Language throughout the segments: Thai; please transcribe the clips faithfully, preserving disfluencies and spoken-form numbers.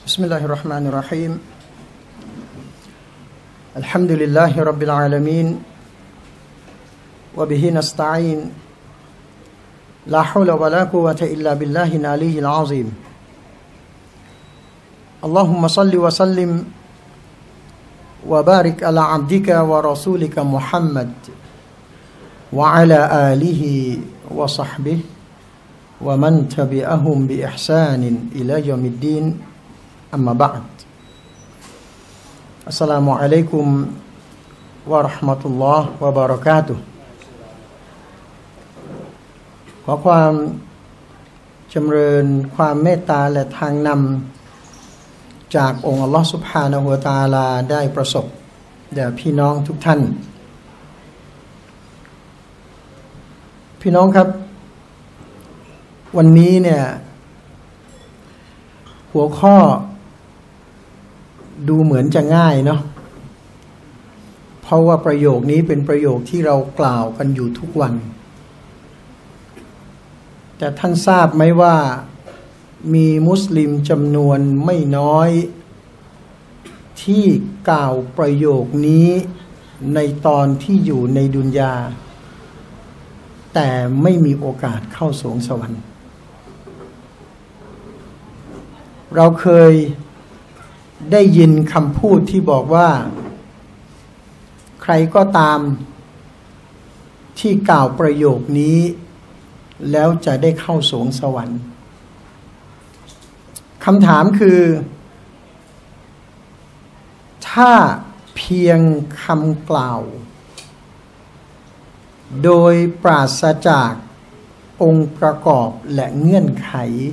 بسم الله الرحمن الرحيم الحمد لله رب العالمين وبه نستعين لا حول ولا قوة إلا بالله العلي العظيم اللهم صل وسلم وبارك على عبدك ورسولك محمد وعلى آله وصحبه ومن تبعهم بإحسان إلى يوم الدين أما بعد السلام عليكم ورحمة الله وبركاته ขอความจำเริญความเมตตาและทางนำจากองค์อัลลอฮฺซุบฮานะฮูวะตะอาลาได้ประสบแด่พี่น้องทุกท่านพี่น้องครับวันนี้เนี่ยหัวข้อดูเหมือนจะง่ายเนาะเพราะว่าประโยคนี้เป็นประโยคที่เรากล่าวกันอยู่ทุกวันแต่ท่านทราบไหมว่ามีมุสลิมจำนวนไม่น้อยที่กล่าวประโยคนี้ในตอนที่อยู่ในดุนยาแต่ไม่มีโอกาสเข้าสวงสวรรค์เราเคยได้ยินคำพูดที่บอกว่าใครก็ตามที่กล่าวประโยคนี้แล้วจะได้เข้าสวงสวรรค์คำถามคือถ้าเพียงคำกล่าวโดยปราศจากองค์ประกอบและเงื่อนไข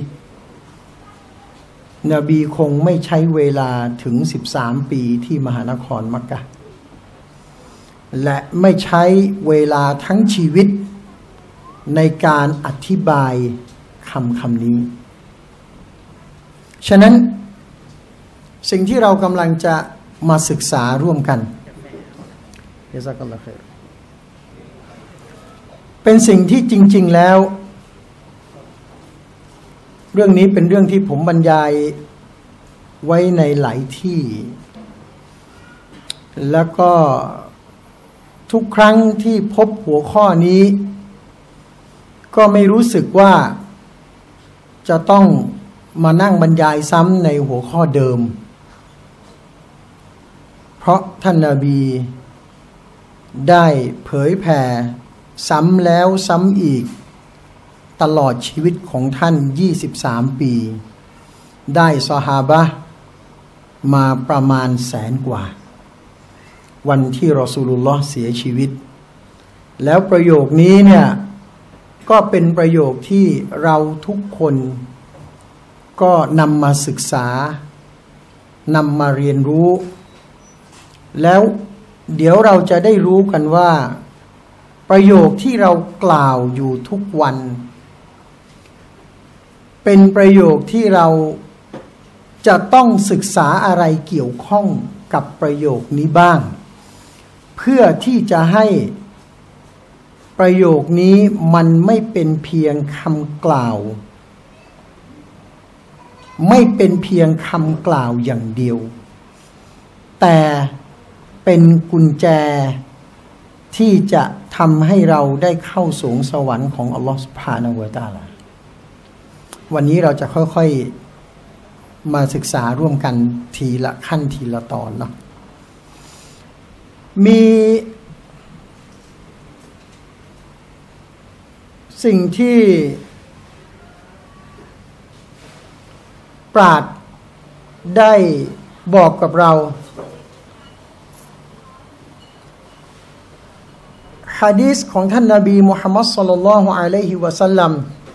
นบีคงไม่ใช้เวลาถึงสิบสามปีที่มหานครมักกะห์และไม่ใช้เวลาทั้งชีวิตในการอธิบายคำคำนี้ฉะนั้นสิ่งที่เรากำลังจะมาศึกษาร่วมกันยะซากัลลอฮุค็อยรเป็นสิ่งที่จริงๆแล้วเรื่องนี้เป็นเรื่องที่ผมบรรยายไว้ในหลายที่แล้วก็ทุกครั้งที่พบหัวข้อนี้ก็ไม่รู้สึกว่าจะต้องมานั่งบรรยายซ้ำในหัวข้อเดิมเพราะท่านนบีได้เผยแผ่ซ้ำแล้วซ้ำอีกตลอดชีวิตของท่านยี่สิบสามปีได้ซอฮาบะห์มาประมาณแสนกว่าวันที่รอซูลุลลอฮ์เสียชีวิตแล้วประโยคนี้เนี่ยก็เป็นประโยคที่เราทุกคนก็นำมาศึกษานำมาเรียนรู้แล้วเดี๋ยวเราจะได้รู้กันว่าประโยคที่เรากล่าวอยู่ทุกวันเป็นประโยคที่เราจะต้องศึกษาอะไรเกี่ยวข้องกับประโยคนี้บ้างเพื่อที่จะให้ประโยคนี้มันไม่เป็นเพียงคำกล่าวไม่เป็นเพียงคำกล่าวอย่างเดียวแต่เป็นกุญแจที่จะทำให้เราได้เข้าสวงสวรรค์ของอัลลอฮฺซุบฮานะฮูวะตะอาลาวันนี้เราจะค่อยๆมาศึกษาร่วมกันทีละขั้นทีละตอนเนาะมีสิ่งที่ปราชญ์ได้บอกกับเราหะดีษของท่านนบีมุฮัมมัดศ็อลลัลลอฮุอะลัยฮิวะซัลลัม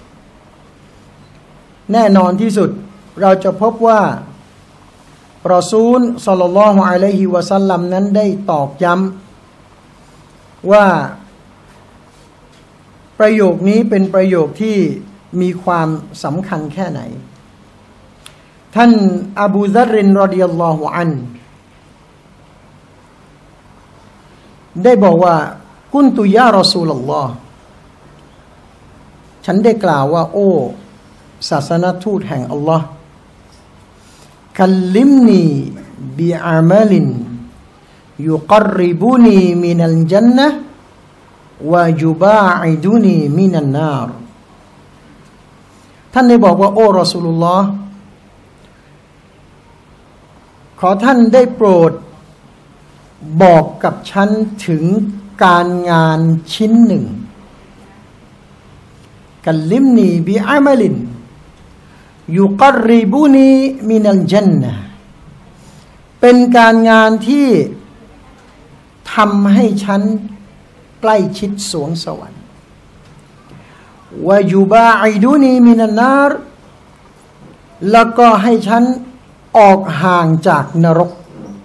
แน่นอนที่สุดเราจะพบว่ารอซูลศ็อลลัลลอฮุอะลัยฮิวะซัลลัมนั้นได้ตอกย้ำว่าประโยคนี้เป็นประโยคที่มีความสำคัญแค่ไหนท่านอบูซัรรินรอฎิยัลลอฮุอันได้บอกว่ากุนตุยารอซูลุลลอฮ์ฉันได้กล่าวว่าโอ้ศาสนทูตแห่งอัลลอฮ์คัลลิมนีบิอามัลินยุกริบุนีมินัลจันนะห์วะยุบาอิดุนีมินันนารท่านได้บอกว่าโอ้รอซูลุลลอฮ์ขอท่านได้โปรดบอกกับฉันถึงการงานชิ้นหนึ่งกัลลิมนีบิอามัลินยุกริบุนีมินัลจันนะห์เป็นการงานที่ทำให้ฉันใกล้ชิดสวงสวรรค์วะยุบาอิดุนีมินันนารแล้วก็ให้ฉันออกห่างจากนรก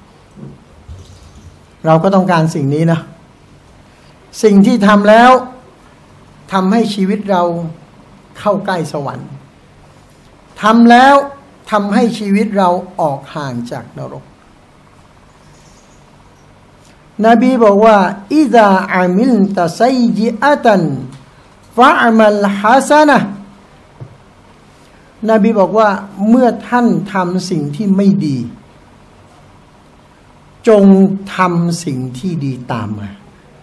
เราก็ต้องการสิ่งนี้นะสิ่งที่ทำแล้วทำให้ชีวิตเราเข้าใกล้สวรรค์ทำแล้วทำให้ชีวิตเราออกห่างจากนรกนบีบอกว่าอิซาอามิลตะซัยยิอะตันฟะอ์มัลฮะซะนะห์นบีบอกว่าเมื่อท่านทำสิ่งที่ไม่ดีจงทำสิ่งที่ดีตามมา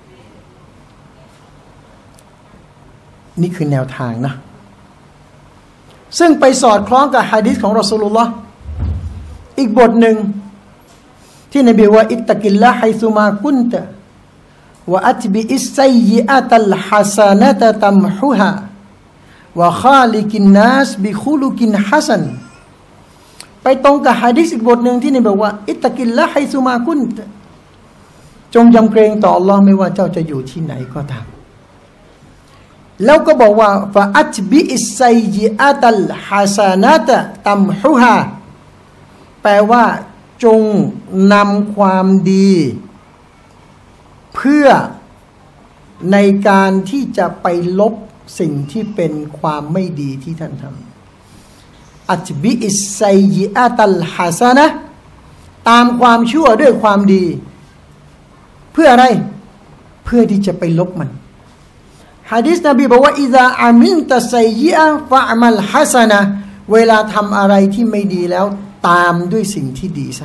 นี่คือแนวทางนะซึ่งไปสอดคล้องกับหะดีษของรอซูลุลลอฮ์อีกบทหนึ่งที่นบีว่าอิตตะกิลลาฮ์ไฮซุมากุนตะวะอัตบิอิสซัยยิอะตัลฮะซานะตะตัมฮุฮาวะคาลิกินนัสบิคุลุกินฮัสันไปตรงกับหะดีษอีกบทหนึ่งที่นบีบอกว่าอิตตะกิลลาฮ์ไฮซุมากุนตะจงยำเกรงต่ออัลลอฮ์ไม่ว่าเจ้าจะอยู่ที่ไหนก็ตามแล้วก็บอกว่าฟะอัตบิอิสซัยยิอะตัลฮะซานะตะตัมฮุฮาแปลว่าจงนำความดีเพื่อในการที่จะไปลบสิ่งที่เป็นความไม่ดีที่ท่านทำอัตบิอิสซัยยิอะตัลฮะซานะห์ตามความชั่วด้วยความดีเพื่ออะไรเพื่อที่จะไปลบมันหะดีษนบีบอกว่าอิซาอามิลตะซัยยิอะฟะอ์มัลฮะซะนะห์เวลาทำอะไรที่ไม่ดีแล้วตามด้วยสิ่งที่ดีซะ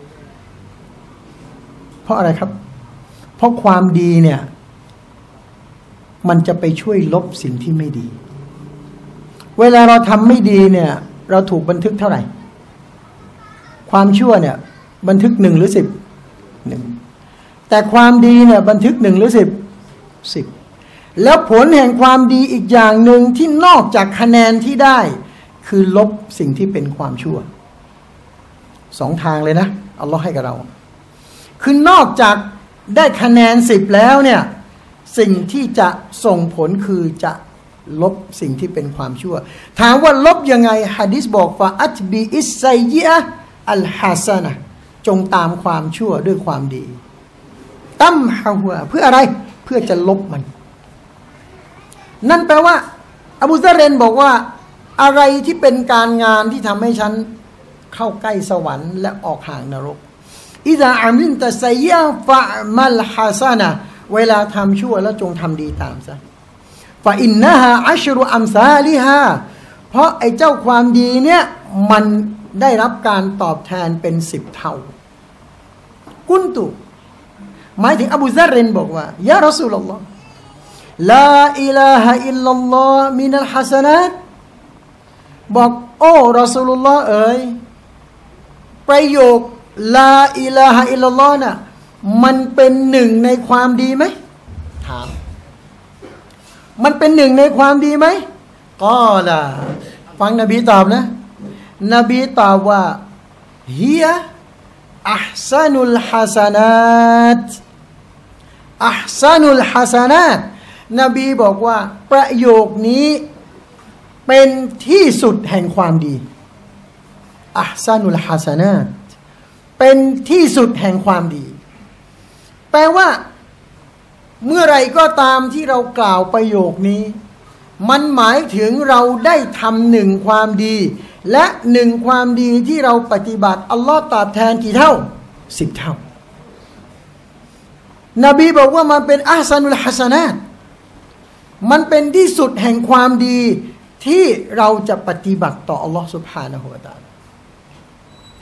เพราะอะไรครับเพราะความดีเนี่ยมันจะไปช่วยลบสิ่งที่ไม่ดีเวลาเราทำไม่ดีเนี่ยเราถูกบันทึกเท่าไหร่ความชั่วเนี่ยบันทึกหนึ่งหรือสิบหนึ่งแต่ความดีเนี่ยบันทึกหนึ่งหรือสิบสิบแล้วผลแห่งความดีอีกอย่างหนึ่งที่นอกจากคะแนนที่ได้คือลบสิ่งที่เป็นความชั่วสองทางเลยนะอัลลอฮ์ให้กับเราคือนอกจากได้คะแนนสิบแล้วเนี่ยสิ่งที่จะส่งผลคือจะลบสิ่งที่เป็นความชั่วถามว่าลบยังไงหะดีษบอกฟะอัตบิอิสซัยยิอะอัลฮะซะนะห์จงตามความชั่วด้วยความดีตัมฮะฮุเพื่ออะไรเพื่อจะลบมันนั่นแปลว่าอบูซะรบอกว่าอะไรที่เป็นการงานที่ทำให้ฉันเข้าใกล้สวรรค์และออกห่างนรกอิซาอามิลตะซัยยิอะฟะมัลฮะซะนะห์เวลาทำชั่วแล้วจงทำดีตามซะฟะอินนะฮาอัชรุอัมซาลิฮาเพราะไอ้เจ้าความดีเนี่ยมันได้รับการตอบแทนเป็นสิบเท่ากุนตุหมายถึงอบูซะรบอกว่ายารอซูลุลลอฮ์ลาอิลาฮะอิลลัลลอฮ์มินัลฮะซะนาตบอกโอ้รอซูลุลลอฮ์เอ๋ยประโยคลาอิลาฮะอิลลัลลอฮ์น่ะมันเป็นหนึ่งในความดีไหมถามมันเป็นหนึ่งในความดีไหมก็ล่ะฟังนบีตอบนะนบีตอบว่าฮียอัพซานุลฮะซานาตอัพซานุลฮะซานาตนบีบอกว่าประโยคนี้เป็นที่สุดแห่งความดีอัพซานุลฮะซานาตเป็นที่สุดแห่งความดีแปลว่าเมื่อไรก็ตามที่เรากล่าวประโยคนี้มันหมายถึงเราได้ทำหนึ่งความดีและหนึ่งความดีที่เราปฏิบัติอัลลอฮ์ตอบแทนกี่เท่าสิบเท่านบีบอกว่ามันเป็นอัพซานุลฮะซานาตมันเป็นที่สุดแห่งความดีที่เราจะปฏิบัติต่ออัลลอฮ์ซุบฮานะฮูวะตะอาลา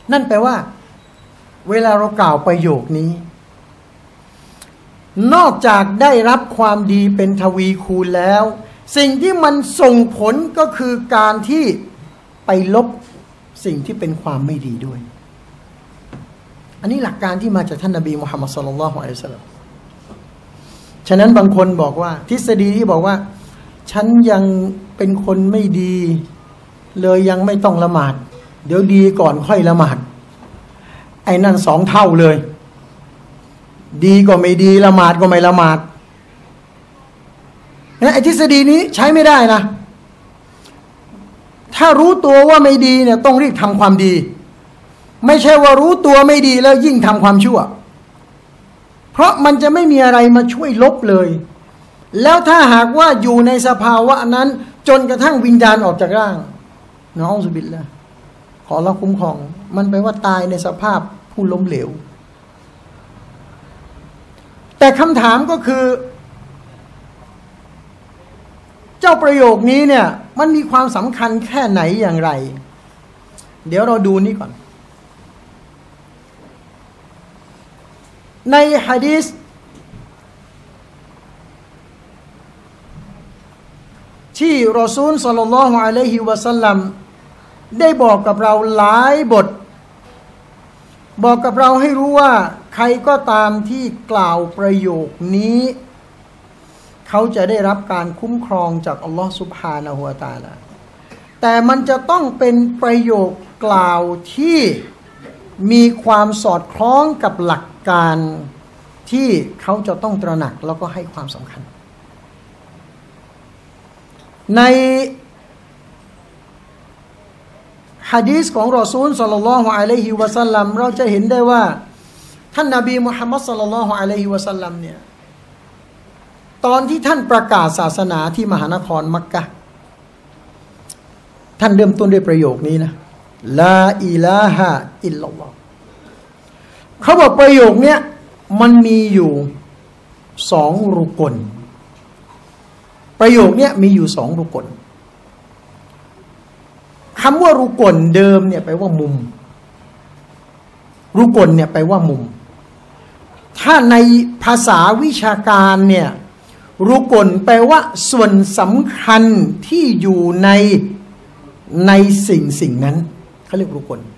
นั่นแปลว่าเวลาเรากล่าวประโยคนี้นอกจากได้รับความดีเป็นทวีคูณแล้วสิ่งที่มันส่งผลก็คือการที่ไปลบสิ่งที่เป็นความไม่ดีด้วยอันนี้หลักการที่มาจากท่านนบีมุฮัมมัดศ็อลลัลลอฮุอะลัยฮิวะซัลลัมฉะนั้นบางคนบอกว่าทฤษฎีที่บอกว่าฉันยังเป็นคนไม่ดีเลยยังไม่ต้องละหมาดเดี๋ยวดีก่อนค่อยละหมาดไอ้นั่นสองเท่าเลยดีก็ไม่ดีละหมาดก็ไม่ละหมาดนะไอ้ทฤษฎีนี้ใช้ไม่ได้นะถ้ารู้ตัวว่าไม่ดีเนี่ยต้องรีบทำความดีไม่ใช่ว่ารู้ตัวไม่ดีแล้วยิ่งทำความชั่วเพราะมันจะไม่มีอะไรมาช่วยลบเลยแล้วถ้าหากว่าอยู่ในสภาวะนั้นจนกระทั่งวิญญาณออกจากร่างนะอัลลอฮฺบิลละขอเราคุ้มครองมันแปลว่าตายในสภาพผู้ล้มเหลวแต่คำถามก็คือเจ้าประโยคนี้เนี่ยมันมีความสำคัญแค่ไหนอย่างไรเดี๋ยวเราดูนี่ก่อนในหะดีษที่รอซูลศ็อลลัลลอฮุอะลัยฮิวะซัลลัมได้บอกกับเราหลายบทบอกกับเราให้รู้ว่าใครก็ตามที่กล่าวประโยคนี้เขาจะได้รับการคุ้มครองจากอัลลอฮฺซุบฮานะฮูวะตะอาลาแต่มันจะต้องเป็นประโยคกล่าวที่มีความสอดคล้องกับหลักการที่เขาจะต้องตระหนักแล้วก็ให้ความสำคัญในหะดีษของรอซูลศ็อลลัลลอฮุอะลัยฮิวะซัลลัมเราจะเห็นได้ว่าท่านนบีมุฮัมมัดศ็อลลัลลอฮุอะลัยฮิวะซัลลัมเนี่ยตอนที่ท่านประกาศศาสนาที่มหานครมักกะฮ์ท่านเริ่มต้นด้วยประโยคนี้นะลาอิลาฮะอิลลัลลอฮ์เขาบอกประโยคเนี้ยมันมีอยู่สองรุกลประโยคเนี้ยมีอยู่สองรุกลคำว่ารุกลเดิมเนี่ยแปลว่ามุมรุกลเนี่ยแปลว่ามุมถ้าในภาษาวิชาการเนี่ยรุกลแปลว่าส่วนสำคัญที่อยู่ในในสิ่งสิ่งนั้นเขาเรียกรุกล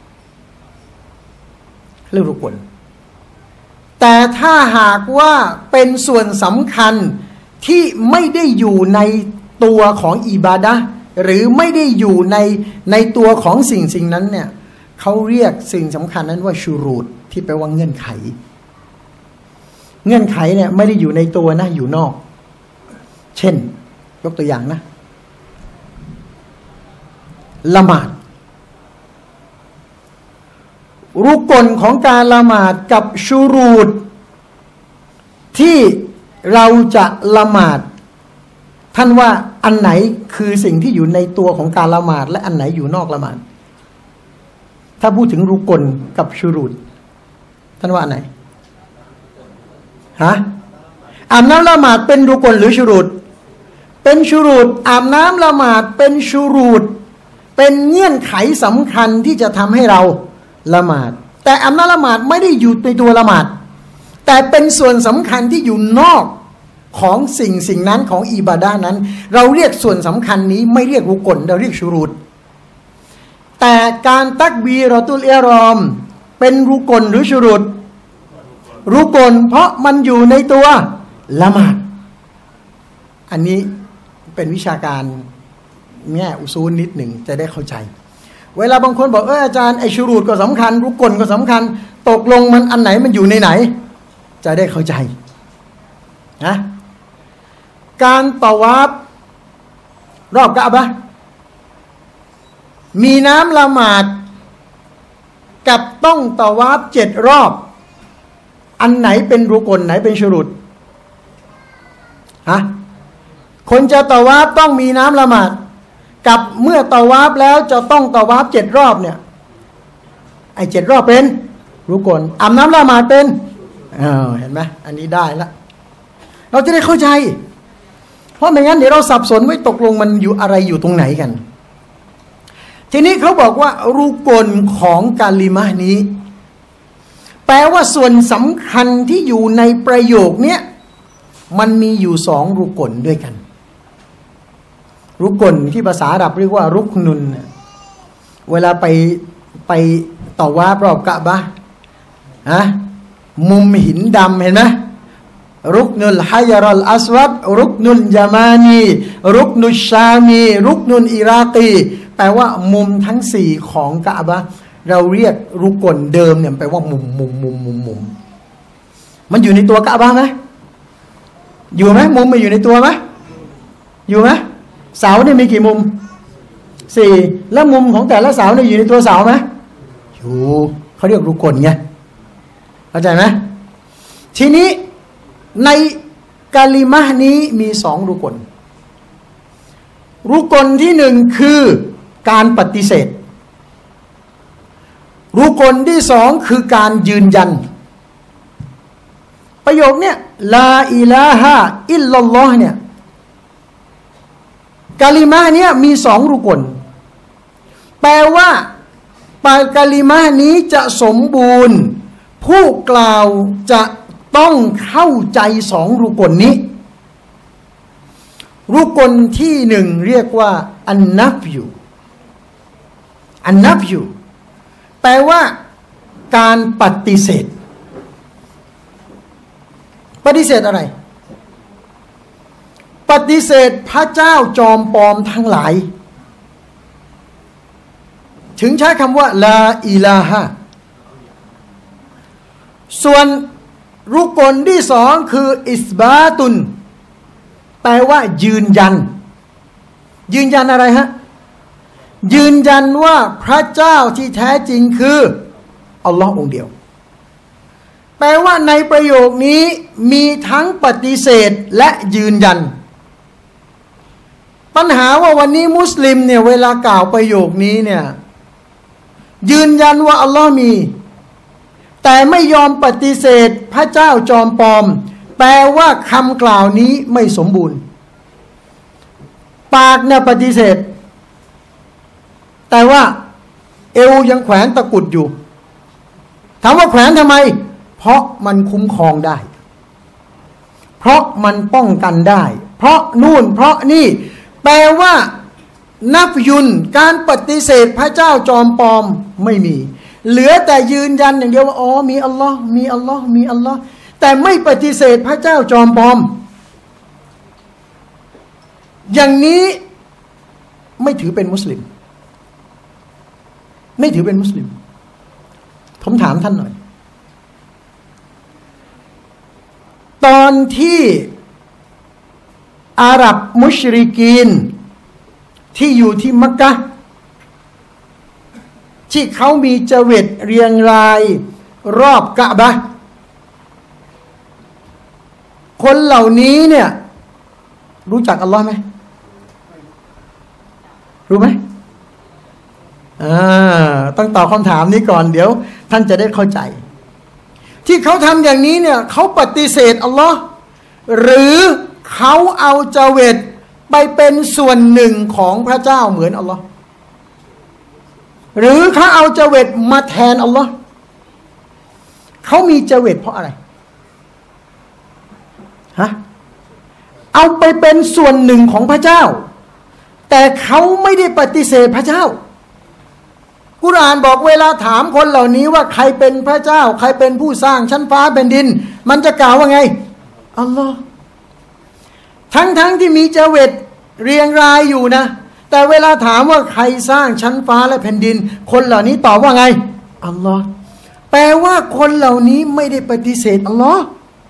เรียกรุกลแต่ถ้าหากว่าเป็นส่วนสำคัญที่ไม่ได้อยู่ในตัวของอิบาดะห์หรือไม่ได้อยู่ในในตัวของสิ่งสิ่งนั้นเนี่ยเขาเรียกสิ่งสำคัญนั้นว่าชูรูตที่แปลว่าเงื่อนไขเงื่อนไขเนี่ยไม่ได้อยู่ในตัวนะอยู่นอกเช่นยกตัวอย่างนะละหมาดรุกลของการละหมาดกับชูรูตที่เราจะละหมาดท่านว่าอันไหนคือสิ่งที่อยู่ในตัวของการละหมาดและอันไหนอยู่นอกละหมาดถ้าพูดถึงรุกลกับชูรูตท่านว่าอันไหนฮะอาบน้ำละหมาดเป็นรุกลหรือชูรูตเป็นชูรูตอาบน้ำละหมาดเป็นชูรูตเป็นเงื่อนไขสำคัญที่จะทำให้เราละหมาดแต่อาบน้ำละหมาดไม่ได้อยู่ในตัวละหมาดแต่เป็นส่วนสำคัญที่อยู่นอกของสิ่งสิ่งนั้นของอิบาดะห์นั้นเราเรียกส่วนสำคัญนี้ไม่เรียกรุกลเราเรียกชูรูตแต่การตักบีรอตุลอิหรอมเป็นรุกลหรือชูรูตรุกลเพราะมันอยู่ในตัวละหมาดอันนี้เป็นวิชาการแง่อุซูลนิดหนึ่งจะได้เข้าใจเวลาบางคนบอกเอออาจารย์ไอชูรูตก็สำคัญรุกลก็สำคัญตกลงมันอันไหนมันอยู่ในไหนจะได้เข้าใจนะการตะวาฟรอบกะอ์บะห์มีน้ำละหมาดกับต้องตะวาฟเจ็ดรอบอันไหนเป็นรุกลไหนเป็นชูรูตฮะคนจะตะวาฟต้องมีน้ำละหมาดกับเมื่อตะวาฟแล้วจะต้องตะวาฟเจ็ดรอบเนี่ยไอ้เจ็ดรอบเป็นรุกลอาบน้ำละหมาดเป็นอ้าวเห็นไหมอันนี้ได้ละเราจะได้เข้าใจเพราะไม่งั้นเดี๋ยวเราสับสนไว้ตกลงมันอยู่อะไรอยู่ตรงไหนกันทีนี้เขาบอกว่ารุกลของกาลิมะห์นี้แปลว่าส่วนสำคัญที่อยู่ในประโยคเนี้ยมันมีอยู่สองรุกลด้วยกันรุกลที่ภาษาอาหรับเรียกว่ารุกนุนเวลาไปไปต่อว่ารอบกะบะห์ฮะมุมหินดำเห็นไหมรุกนุลฮายรัลอัสวัดรุกนุลยามานีรุกนุลชามีรุกนุลอิรากีแปลว่ามุมทั้งสี่ของกะบะห์เราเรียกรุกลเดิมเนี่ยแปลว่ามุมมุมมุมมุมมุมมันอยู่ในตัวกะบะห์ไหมอยู่ไหมมุมมันอยู่ในตัวไหมอยู่ไหมเสาเนี่ยมีกี่มุมสี่แล้วมุมของแต่ละเสาเนี่ยอยู่ในตัวเสาไหมอยู่เขาเรียกรุกลไงเข้าใจไหมทีนี้ในกาลิมะห์นี้มีสองรุกลรุกลที่หนึ่งคือการปฏิเสธรุกลที่สองคือการยืนยันประโยคเนี้ยลาอิลาฮะอิลลัลลอฮ์เนี่ยกาลิมะห์เนี้ยมีสองรุกลแปลว่าปลายกาลิมะห์นี้จะสมบูรณ์ผู้กล่าวจะต้องเข้าใจสองรุกลนี้รุกลที่หนึ่งเรียกว่าอันนับอยู่อันนับอยู่แปลว่าการปฏิเสธปฏิเสธอะไรปฏิเสธพระเจ้าจอมปลอมทั้งหลายถึงใช้คำว่าลาอิลาฮะส่วนรุกลที่สองคืออิสบาตุนแปลว่ายืนยันยืนยันอะไรฮะยืนยันว่าพระเจ้าที่แท้จริงคืออัลลอฮ์องเดียวแปลว่าในประโยคนี้มีทั้งปฏิเสธและยืนยันปัญหาว่าวันนี้มุสลิมเนี่ยเวลากล่าวประโยคนี้เนี่ยยืนยันว่าอัลลอฮ์มีแต่ไม่ยอมปฏิเสธพระเจ้าจอมปลอมแปลว่าคำกล่าวนี้ไม่สมบูรณ์ปากเนี่ยปฏิเสธแต่ว่าเอวยังแขวนตะกุดอยู่ถามว่าแขวนทำไมเพราะมันคุ้มครองได้เพราะมันป้องกันได้เพราะนู่นเพราะนี่แปลว่านับยุนการปฏิเสธพระเจ้าจอมปลอมไม่มีเหลือแต่ยืนยันอย่างเดียวว่าอ๋อมีอัลลอฮ์มีอัลลอฮ์มีอัลลอฮ์แต่ไม่ปฏิเสธพระเจ้าจอมปลอมอย่างนี้ไม่ถือเป็นมุสลิมไม่ถือเป็นมุสลิมผมถามท่านหน่อยตอนที่อาหรับมุชริกีนที่อยู่ที่มักกะห์ที่เขามีจเวตเรียงรายรอบกะบะห์คนเหล่านี้เนี่ยรู้จักอัลลอฮ์ไหมรู้ไหมอ่าต้องตอบคำถามนี้ก่อนเดี๋ยวท่านจะได้เข้าใจที่เขาทำอย่างนี้เนี่ยเขาปฏิเสธอัลลอฮ์หรือเขาเอาจเวตไปเป็นส่วนหนึ่งของพระเจ้าเหมือนอัลลอฮ์หรือเขาเอาจเวตมาแทนอัลลอฮ์เขามีจเวตเพราะอะไรฮะเอาไปเป็นส่วนหนึ่งของพระเจ้าแต่เขาไม่ได้ปฏิเสธพระเจ้ากุรอานบอกเวลาถามคนเหล่านี้ว่าใครเป็นพระเจ้าใครเป็นผู้สร้างชั้นฟ้าแผ่นดินมันจะกล่าวว่าไงอัลลอฮ์ทั้งๆ ท, ที่มีจเวตเรียงรายอยู่นะแต่เวลาถามว่าใครสร้างชั้นฟ้าและแผ่นดินคนเหล่านี้ตอบว่าไงอัลลอฮ์แปลว่าคนเหล่านี้ไม่ได้ปฏิเสธอัลลอฮ์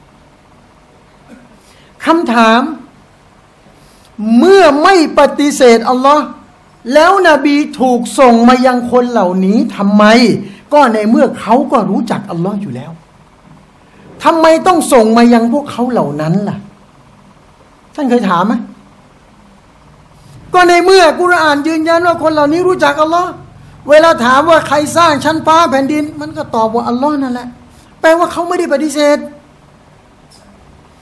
คำถามเมื่อไม่ปฏิเสธอัลลอฮ์แล้วนบีถูกส่งมายังคนเหล่านี้ทำไมก็ในเมื่อเขาก็รู้จักอัลลอฮ์อยู่แล้วทำไมต้องส่งมายังพวกเขาเหล่านั้นล่ะท่านเคยถามไหมก็ในเมื่อกุรอานยืนยันว่าคนเหล่านี้รู้จักอัลลอฮ์เวลาถามว่าใครสร้างชั้นฟ้าแผ่นดินมันก็ตอบว่าอัลลอฮ์นั่นแหละแปลว่าเขาไม่ได้ปฏิเสธ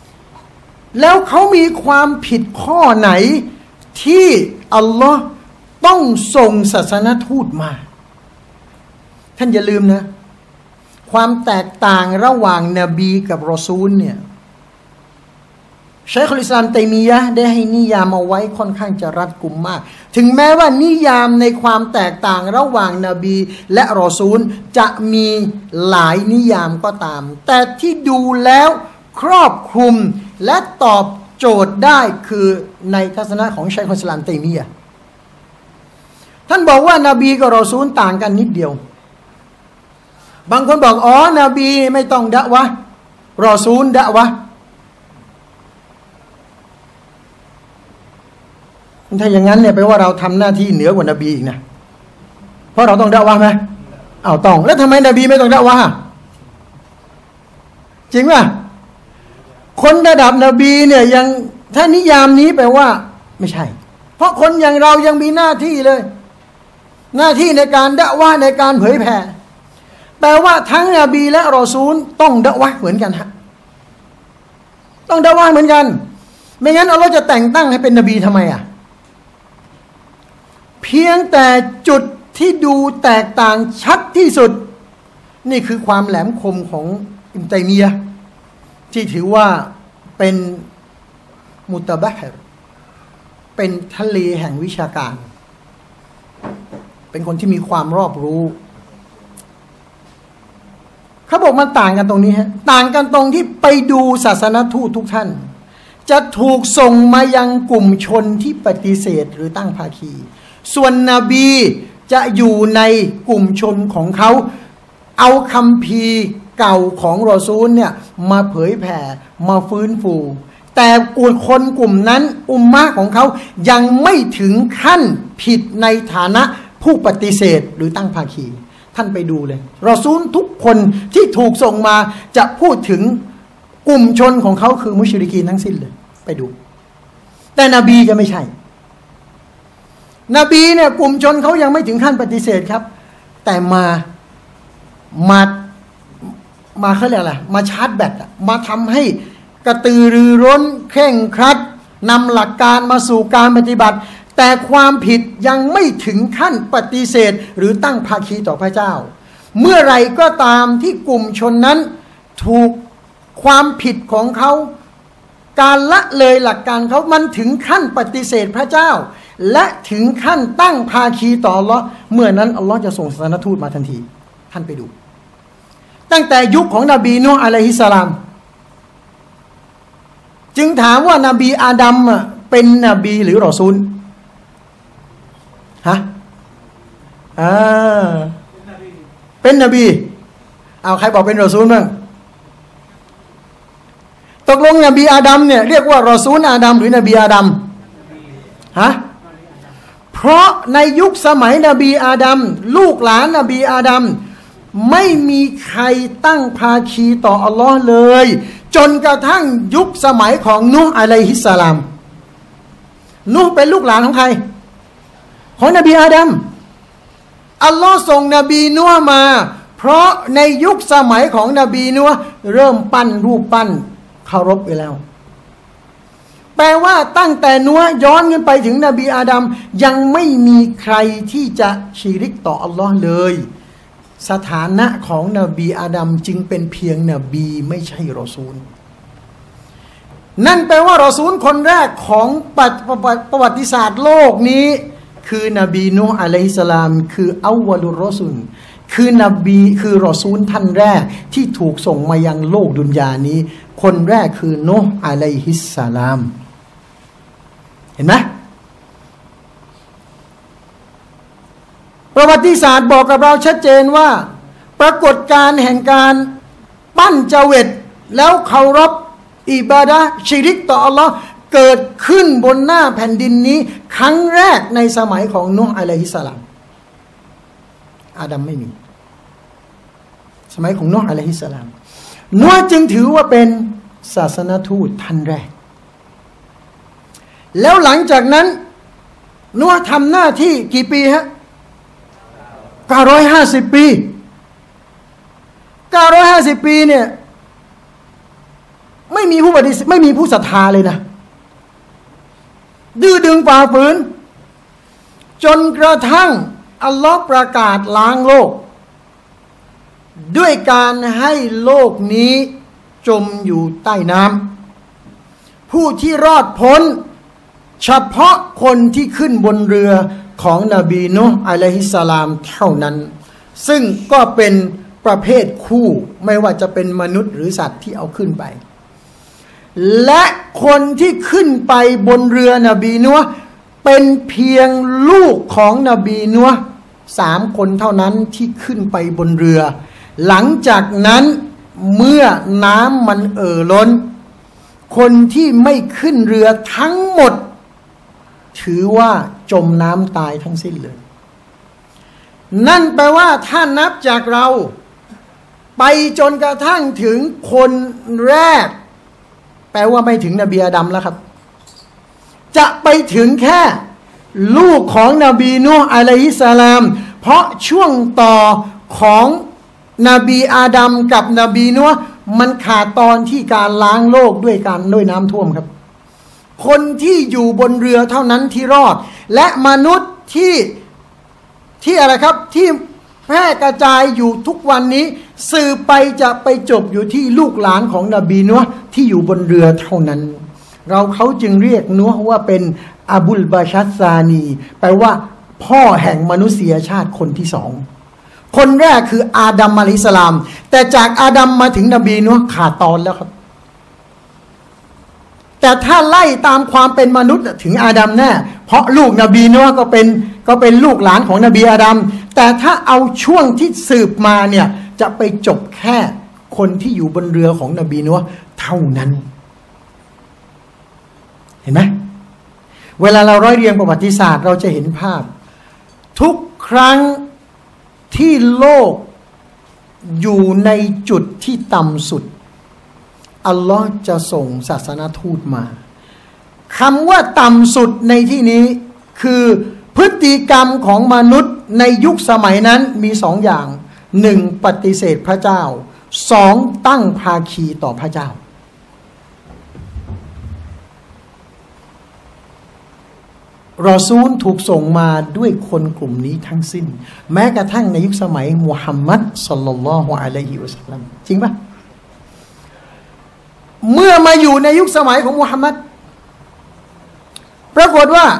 แล้วเขามีความผิดข้อไหนที่อัลลอฮ์ต้องส่งศาสนทูตมาท่านอย่าลืมนะความแตกต่างระหว่างนบีกับรอซูลเนี่ยชัยคุลอิสลามตัยมียะห์ได้ให้นิยามเอาไว้ค่อนข้างจะรัดกุมมากถึงแม้ว่านิยามในความแตกต่างระหว่างนบีและรอซูลจะมีหลายนิยามก็ตามแต่ที่ดูแล้วครอบคลุมและตอบโจทย์ได้คือในทัศนะของชัยคุลอิสลามตัยมียะห์ท่านบอกว่านบีกับรอซูลต่างกันนิดเดียวบางคนบอกอ๋อนบีไม่ต้องดะวะห์รอซูลดะวะห์ถ้าอย่างนั้นเนี่ยแปลว่าเราทำหน้าที่เหนือกว่านบีอีกนะเพราะเราต้องดะวะห์ไหมอ้าวต้องแล้วทำไมนบีไม่ต้องดะวะห์จริงป่ะคนระดับนบีเนี่ยยังถ้านิยามนี้แปลว่าไม่ใช่เพราะคนอย่างเรายังมีหน้าที่เลยหน้าที่ในการดะวะห์ในการเผยแผ่แปลว่าทั้งนบีและรอซูลต้องดะวะห์เหมือนกันฮะต้องดะวะห์เหมือนกันไม่งั้นอัลเลาะห์จะแต่งตั้งให้เป็นนบีทำไมอ่ะเพียงแต่จุดที่ดูแตกต่างชัดที่สุดนี่คือความแหลมคมของอิบนุตัยมียะห์ที่ถือว่าเป็นมุตะบะฮิรเป็นทะเลแห่งวิชาการเป็นคนที่มีความรอบรู้เขาบอกมันต่างกันตรงนี้ฮะต่างกันตรงที่ไปดูศาสนทูตทุกท่านจะถูกส่งมายังกลุ่มชนที่ปฏิเสธหรือตั้งภาคีส่วนนบีจะอยู่ในกลุ่มชนของเขาเอาคัมภีร์เก่าของรอซูลเนี่ยมาเผยแผ่มาฟื้นฟูแต่กลุ่มคนกลุ่มนั้นอุมมะของเขายังไม่ถึงขั้นผิดในฐานะผู้ปฏิเสธหรือตั้งภาคีท่านไปดูเลยรอซูลทุกคนที่ถูกส่งมาจะพูดถึงกลุ่มชนของเขาคือมุชริกีนทั้งสิ้นเลยไปดูแต่นบีจะไม่ใช่นบีเนี่ยกลุ่มชนเขายังไม่ถึงขั้นปฏิเสธครับแต่มามามาเขาเรียกอะไรมาชาร์จแบตมาทำให้กระตือรือร้นเคร่งครัดนำหลักการมาสู่การปฏิบัติแต่ความผิดยังไม่ถึงขั้นปฏิเสธหรือตั้งภาคีต่อพระเจ้าเมื่อไรก็ตามที่กลุ่มชนนั้นถูกความผิดของเขาการละเลยหลักการเขามันถึงขั้นปฏิเสธพระเจ้าและถึงขั้นตั้งภาคีต่ออัลเลาะห์เมื่อนั้นอัลเลาะห์จะส่งศาสนทูตมาทันทีท่านไปดูตั้งแต่ยุคของนบีนูห์อะลัยฮิสสลามจึงถามว่านบีอาดัมเป็นนบีหรือรอซูลฮะอ่าเป็นนบีเอาใครบอกเป็นรอซูลบ้างตกลงนบีอาดัมเนี่ยเรียกว่ารอซูลอาดัมหรือนบีอาดัมฮะเพราะในยุคสมัยนบีอาดัมลูกหลานนบีอาดัมไม่มีใครตั้งภาคีต่ออัลลอฮ์เลยจนกระทั่งยุคสมัยของนูห์อะลัยฮิสสลามนูห์เป็นลูกหลานของใครของนบีอาดัมอัลลอฮ์ส่งนบีนูห์มาเพราะในยุคสมัยของนบีนูห์เริ่มปั้นรูปปั้นเคารพไปแล้วแปลว่าตั้งแต่นัวย้อนกันไปถึงนบีอาดัมยังไม่มีใครที่จะชีริกต่ออัลลอฮ์เลยสถานะของนบีอาดัมจึงเป็นเพียงนบีไม่ใช่รอซูลนั่นแปลว่ารอซูลคนแรกของประวัติศาสตร์โลกนี้คือนบีนูห์อะลัยฮิสสลามคืออัลวะลุรรอซูลคือนบีคือรอซูลท่านแรกที่ถูกส่งมายังโลกดุนยานี้คนแรกคือนูห์อะลัยฮิสสลามเห็นไหมประวัติศาสตร์บอกกับเราชัดเจนว่าปรากฏการณ์แห่งการปั้นเจวิตแล้วเคารพอิบาดะห์ชิริกต่ออัลลอฮ์เกิดขึ้นบนหน้าแผ่นดินนี้ครั้งแรกในสมัยของนูห์อะลัยฮิสสลามอาดัมไม่มีสมัยของนูห์อะลัยฮิสสลามนูห์จึงถือว่าเป็นศาสนทูตท่านแรกแล้วหลังจากนั้นนูห์ทำหน้าที่กี่ปีฮะเก้าร้อยห้าสิบปีเก้าร้อยห้าสิบปีเนี่ยไม่มีผู้ปฏิเสธไม่มีผู้ศรัทธาเลยนะดื้อดึงฝ่าฝืนจนกระทั่งอัลลอฮ์ประกาศล้างโลกด้วยการให้โลกนี้จมอยู่ใต้น้ำผู้ที่รอดพ้นเฉพาะคนที่ขึ้นบนเรือของนบีนูห์อะลัยฮิสสลามเท่านั้นซึ่งก็เป็นประเภทคู่ไม่ว่าจะเป็นมนุษย์หรือสัตว์ที่เอาขึ้นไปและคนที่ขึ้นไปบนเรือนบีนูห์เป็นเพียงลูกของนบีนูห์สามคนเท่านั้นที่ขึ้นไปบนเรือหลังจากนั้นเมื่อน้ำมันเอ่อล้นคนที่ไม่ขึ้นเรือทั้งหมดถือว่าจมน้ำตายทั้งสิ้นเลยนั่นแปลว่าถ้านับจากเราไปจนกระทั่งถึงคนแรกแปลว่าไม่ถึงนบีอาดัมแล้วครับจะไปถึงแค่ลูกของนบีนูห์อะลัยฮิสสลามเพราะช่วงต่อของนบีอาดัมกับนบีนูห์มันขาดตอนที่การล้างโลกด้วยการด้วยน้ำท่วมครับคนที่อยู่บนเรือเท่านั้นที่รอดและมนุษย์ที่ที่อะไรครับที่แพร่กระจายอยู่ทุกวันนี้สืบไปจะไปจบอยู่ที่ลูกหลานของนบีนูห์ที่อยู่บนเรือเท่านั้นเราเขาจึงเรียกนูห์ว่าเป็นอบุลบาชัสซานีแปลว่าพ่อแห่งมนุษยชาติคนที่สองคนแรกคืออาดัมอะลัยฮิสสลามแต่จากอาดัมมาถึงนบีนูห์ขาดตอนแล้วครับแต่ถ้าไล่ตามความเป็นมนุษย์ถึงอาดัมแน่เพราะลูกนบีนูห์ก็เป็นก็เป็นลูกหลานของนบีอาดัมแต่ถ้าเอาช่วงที่สืบมาเนี่ยจะไปจบแค่คนที่อยู่บนเรือของนบีนูห์เท่านั้นเห็นไหมเวลาเราร้อยเรียงประวัติศาสตร์เราจะเห็นภาพทุกครั้งที่โลกอยู่ในจุดที่ต่ำสุดอัลลอฮ์จะส่งศาสนทูตมาคำว่าต่ำสุดในที่นี้คือพฤติกรรมของมนุษย์ในยุคสมัยนั้นมีสองอย่างหนึ่งปฏิเสธพระเจ้าสองตั้งภาคีต่อพระเจ้ารอซูลถูกส่งมาด้วยคนกลุ่มนี้ทั้งสิ้นแม้กระทั่งในยุคสมัยมุฮัมมัดศ็อลลัลลอฮุอะลัยฮิวะซัลลัมจริงปะเมื่อมาอยู่ในยุคสมัยของมุฮัมมัดปรากฏว่า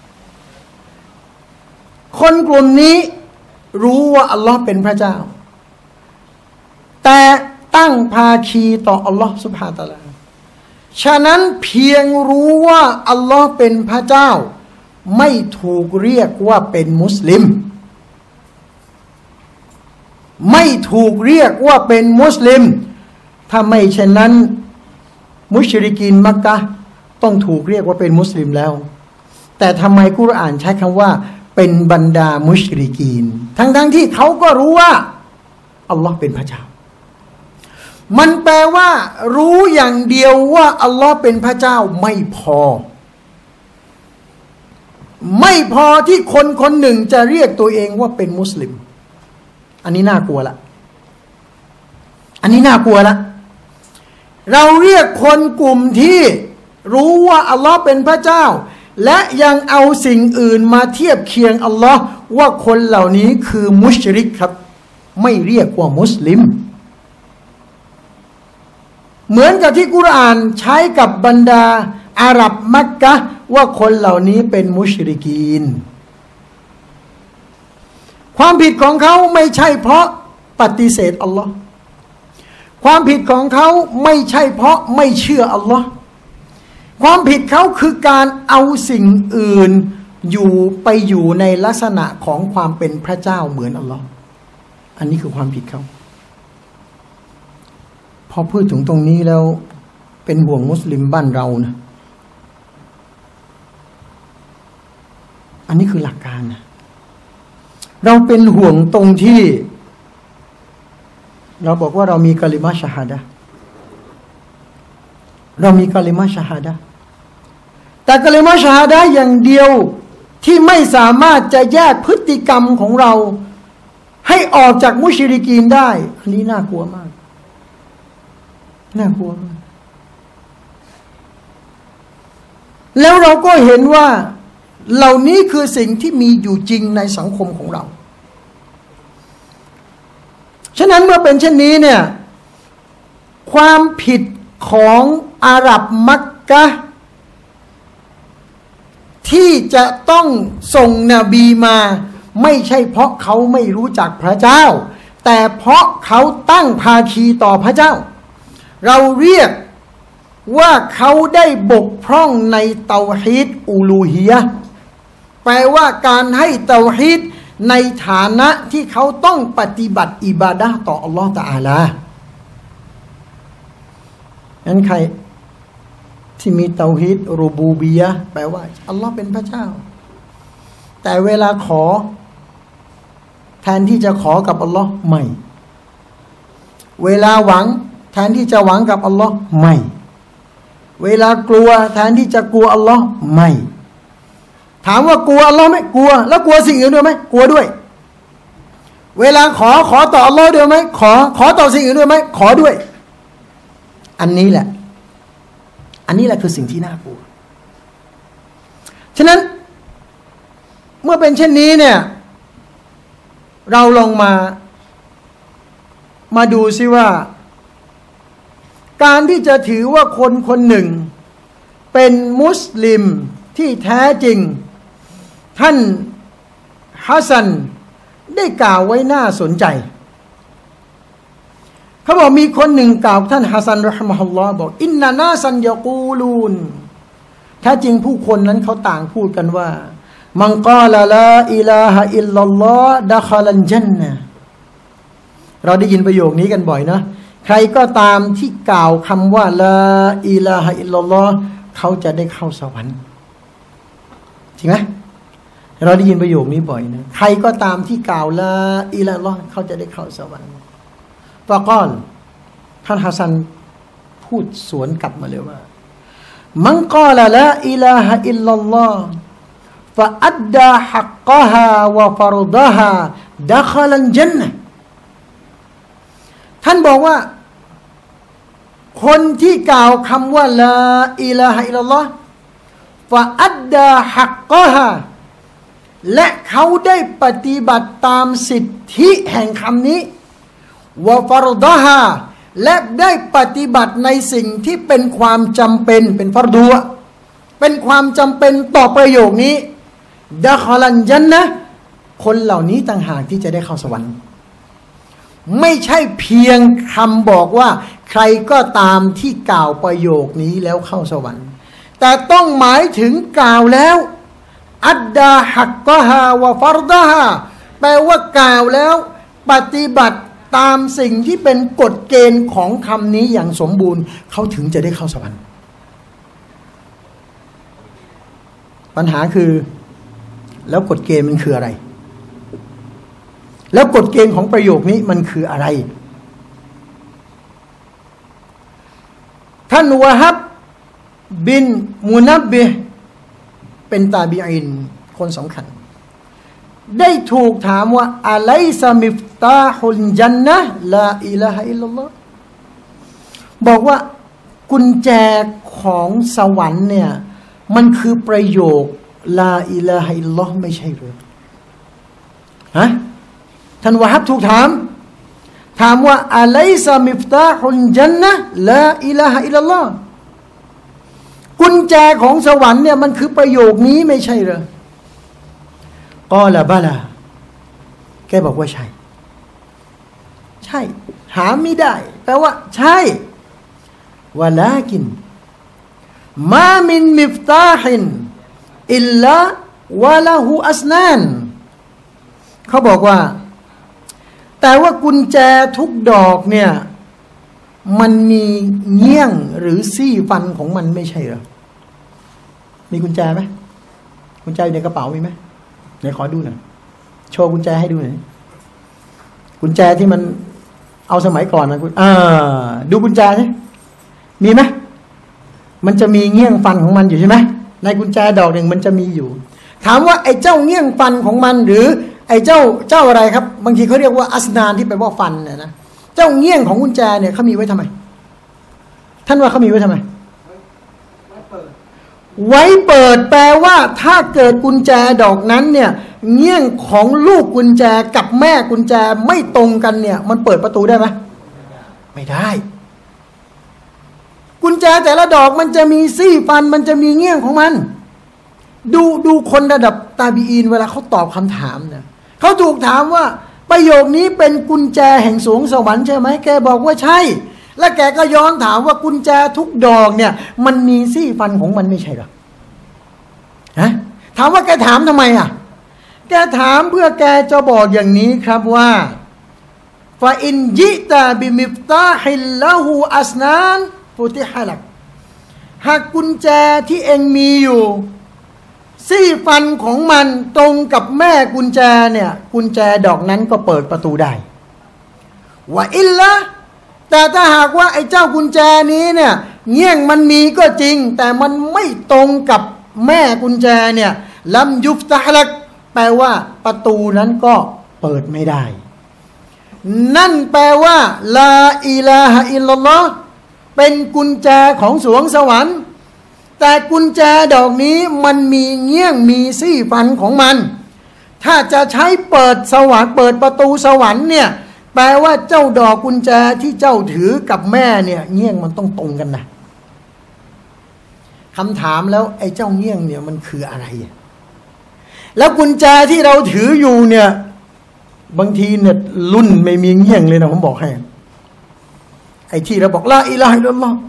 คนกลุ่มนี้รู้ว่าอัลลอฮ์เป็นพระเจ้าแต่ตั้งภาคีต่ออัลลอฮ์ซุบฮานะฮูวะตะอาลาฉะนั้นเพียงรู้ว่าอัลลอฮ์เป็นพระเจ้าไม่ถูกเรียกว่าเป็นมุสลิมไม่ถูกเรียกว่าเป็นมุสลิมถ้าไม่เช่นนั้นมุชริกีนมักกะห์ต้องถูกเรียกว่าเป็นมุสลิมแล้วแต่ทำไมกุรอานใช้คำว่าเป็นบรรดามุชริกีนทั้งๆ ท, ที่เขาก็รู้ว่าอัลลอฮ์เป็นพระเจ้ามันแปลว่ารู้อย่างเดียวว่าอัลลอฮ์เป็นพระเจ้าไม่พอไม่พอที่คนคนหนึ่งจะเรียกตัวเองว่าเป็นมุสลิมอันนี้น่ากลัวละอันนี้น่ากลัวละเราเรียกคนกลุ่มที่รู้ว่าอัลลอฮ์เป็นพระเจ้าและยังเอาสิ่งอื่นมาเทียบเคียงอัลลอฮ์ว่าคนเหล่านี้คือมุชริกครับไม่เรียกว่ามุสลิมเหมือนกับที่กุรอานใช้กับบรรดาอาหรับมักกะห์ว่าคนเหล่านี้เป็นมุชริกีนความผิดของเขาไม่ใช่เพราะปฏิเสธอัลลอฮ์ความผิดของเขาไม่ใช่เพราะไม่เชื่ออัลลอฮ์ความผิดเขาคือการเอาสิ่งอื่นอยู่ไปอยู่ในลักษณะของความเป็นพระเจ้าเหมือนอัลลอฮ์อันนี้คือความผิดเขาพอพูดถึงตรงนี้แล้วเป็นห่วงมุสลิมบ้านเรานะอันนี้คือหลักการนะเราเป็นห่วงตรงที่เราบอกว่าเรามีกะลิมะชะฮาดะห์เรามีกะลิมะชะฮาดะห์แต่กะลิมะชะฮาดะห์อย่างเดียวที่ไม่สามารถจะแยกพฤติกรรมของเราให้ออกจากมุชริกีนได้อันนี้น่ากลัวมากน่ากลัวมากแล้วเราก็เห็นว่าเหล่านี้คือสิ่งที่มีอยู่จริงในสังคมของเราฉะนั้นเมื่อเป็นเช่นนี้เนี่ยความผิดของอาหรับมักกะห์ที่จะต้องส่งนบีมาไม่ใช่เพราะเขาไม่รู้จักพระเจ้าแต่เพราะเขาตั้งภาคีต่อพระเจ้าเราเรียกว่าเขาได้บกพร่องในเตาฮีดอูลูฮียะห์แปลว่าการให้เตาฮีดในฐานะที่เขาต้องปฏิบัติอิบาดะห์ต่ออัลลอฮฺตะอาลางั้นใครที่มีเตาฮีดรูบูบียะห์แปลว่าอัลลอฮ์เป็นพระเจ้าแต่เวลาขอแทนที่จะขอกับอัลลอฮ์ไม่เวลาหวังแทนที่จะหวังกับอัลลอฮ์ไม่เวลากลัวแทนที่จะกลัวอัลลอฮ์ไม่ถามว่ากลัวอัลลอฮ์ไหมกลัวแล้วกลัวสิ่งอื่นด้วยไหมกลัวด้วยเวลาขอขอต่ออัลลอฮ์ด้วยไหมขอขอต่อสิ่งอื่นด้วยไหมขอด้วยอันนี้แหละอันนี้แหละคือสิ่งที่น่ากลัวฉะนั้นเมื่อเป็นเช่นนี้เนี่ยเราลองมามาดูซิว่าการที่จะถือว่าคนคนหนึ่งเป็นมุสลิมที่แท้จริงท่านฮัสซันได้กล่าวไว้น่าสนใจเขาบอกมีคนหนึ่งกล่าวท่านฮัสซันรอฮิมะฮุลลอฮ์บอกอินนานาซันยะกูลูนแท้จริงผู้คนนั้นเขาต่างพูดกันว่ามันกาละลาอิลาฮะอิลลัลลอฮ์ดะคอลันญันนะห์เราได้ยินประโยคนี้กันบ่อยนะใครก็ตามที่กล่าวคำว่าลาอิลาฮะอิลลัลลอฮ์เขาจะได้เข้าสวรรค์จริงไหมเราได้ยินประโยคนี้บ่อยนะใครก็ตามที่กล่าวลาอิลาฮะอิลลัลลอฮ์เขาจะได้เข้าสวรรค์ฟะกอลท่านฮัสซันพูดสวนกลับมาเลยว่ามันกาละลาอิลาฮะอิลลัลลอฮ์ฟะอัดดาฮักกะฮาวะฟารฎะฮาดะคอลันญันนะห์ท่านบอกว่าคนที่กล่าวคำว่าลาอิลาฮะอิลลัลลอฮ์ฟะอัดดาฮักกะฮาและเขาได้ปฏิบัติตามสิทธิแห่งคำนี้วะฟารฎะฮาและได้ปฏิบัติในสิ่งที่เป็นความจำเป็นเป็นฟัรดูอะเป็นความจำเป็นต่อประโยคนี้ดะคอลันญันนะห์คนเหล่านี้ต่างหากที่จะได้เข้าสวรรค์ไม่ใช่เพียงคำบอกว่าใครก็ตามที่กล่าวประโยคนี้แล้วเข้าสวรรค์แต่ต้องหมายถึงกล่าวแล้วอัดดาฮักกะฮาวะฟารฎะฮาแปลว่ากล่าวแล้วปฏิบัติตามสิ่งที่เป็นกฎเกณฑ์ของคำนี้อย่างสมบูรณ์เขาถึงจะได้เข้าสวรรค์ปัญหาคือแล้วกฎเกณฑ์มันคืออะไรแล้วกฎเกณฑ์ของประโยคนี้มันคืออะไรท่านวะฮับบินมุนับบิฮ์เป็นตาบีอินคนสำคัญได้ถูกถามว่าอะลัยซะมิฟตาฮุลญันนะห์ลาอิลาฮะอิลลัลลอฮ์บอกว่ากุญแจของสวรรค์เนี่ยมันคือประโยคลาอิลาฮะอิลลัลลอฮ์ไม่ใช่หรือฮะท่านวะฮับถูกถามถามว่าอะลัยซะมิฟตาฮุลญันนะห์ลาอิลาฮะอิลลัลลอฮ์กุญแจของสวรรค์เนี่ยมันคือประโยคนี้ไม่ใช่หรือกอละบะลาแกบอกว่าใช่ใช่หาไม่ได้แปลว่าใช่วะลากินมามินมิฟตาฮินอิลลาวะละหูอัสนานเขาบอกว่าแต่ว่ากุญแจทุกดอกเนี่ยมันมีเงี้ยงหรือซี่ฟันของมันไม่ใช่เหรอมีกุญแจไหมกุญแจในกระเป๋ามีไหมไหนขอดูหน่อยโชว์กุญแจให้ดูหน่อยกุญแจที่มันเอาสมัยก่อนนะคุณอ่าดูกุญแจใช่มีไหมมันจะมีเงี้ยงฟันของมันอยู่ใช่ไหมในกุญแจดอกหนึ่งมันจะมีอยู่ถามว่าไอ้เจ้าเงี้ยงฟันของมันหรือไอ้เจ้าเจ้าอะไรครับบางทีเขาเรียกว่าอัสนานที่แปลว่าฟันเนี่ยนะเจ้าเงี้ยงของกุญแจเนี่ยเขามีไว้ทำไมท่านว่าเขามีไว้ทำไมไว้เปิดแปลว่าถ้าเกิดกุญแจดอกนั้นเนี่ยเงี้ยงของลูกกุญแจกับแม่กุญแจไม่ตรงกันเนี่ยมันเปิดประตูได้ไหมไม่ได้กุญแจแต่ละดอกมันจะมีซี่ฟันมันจะมีเงี้ยงของมันดูดูคนระดับตาบีอีนเวลาเขาตอบคำถามเนี่ยเขาถูกถามว่าประโยคนี้เป็นกุญแจแห่งสวงสวรรค์ใช่ไหมแกบอกว่าใช่และแกก็ย้อนถามว่ากุญแจทุกดอกเนี่ยมันมีซี่ฟันของมันไม่ใช่หรอฮะถามว่าแกถามทำไมอ่ะแกถามเพื่อแกจะบอกอย่างนี้ครับว่าฟาอินยิตาบิมิฟตาฮิลละหูอัสนานฟุติฮะลักหากกุญแจที่เองมีอยู่ซี่ฟันของมันตรงกับแม่กุญแจเนี่ยกุญแจดอกนั้นก็เปิดประตูได้ว่าอิลละแต่ถ้าหากว่าไอ้เจ้ากุญแจนี้เนี่ยเงี้ยงมันมีก็จริงแต่มันไม่ตรงกับแม่กุญแจเนี่ยลัมยุฟตะฮ์ลักแปลว่าประตูนั้นก็เปิดไม่ได้นั่นแปลว่าลาอิลาฮะอิลลัลลอฮ์เป็นกุญแจของสวงสวรรค์แต่กุญแจดอกนี้มันมีเงี้ยงมีซี่ฟันของมันถ้าจะใช้เปิดสวรรค์เปิดประตูสวรรค์เนี่ยแปลว่าเจ้าดอกกุญแจที่เจ้าถือกับแม่เนี่ยเงี้ยงมันต้องตรงกันนะคำถามแล้วไอ้เจ้าเงี้ยงเนี่ยมันคืออะไรแล้วกุญแจที่เราถืออยู่เนี่ยบางทีเนี่ยรุ่นไม่มีเงี้ยงเลยนะผมบอกให้ไอ้ที่เราบอกลาอิลาฮะอิลลัลลอฮ์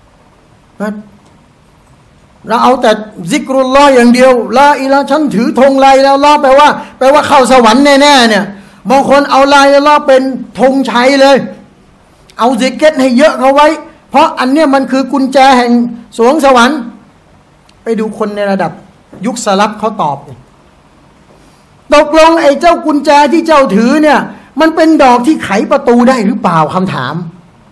เราเอาแต่ซิกรุลลอฮ์อย่างเดียวลาอิลาฉันถือธงลาอิลาฮะแปลว่าแปลว่าเข้าสวรรค์แน่ๆเนี่ยบางคนเอาลาอิลาฮะเป็นธงชัยเลยเอาซิกเก็ตให้เยอะเขาไว้เพราะอันเนี้ยมันคือกุญแจแห่งสวงสวรรค์ไปดูคนในระดับยุคสลับเขาตอบตกลงไอ้เจ้ากุญแจที่เจ้าถือเนี่ยมันเป็นดอกที่ไขประตูได้หรือเปล่าคำถาม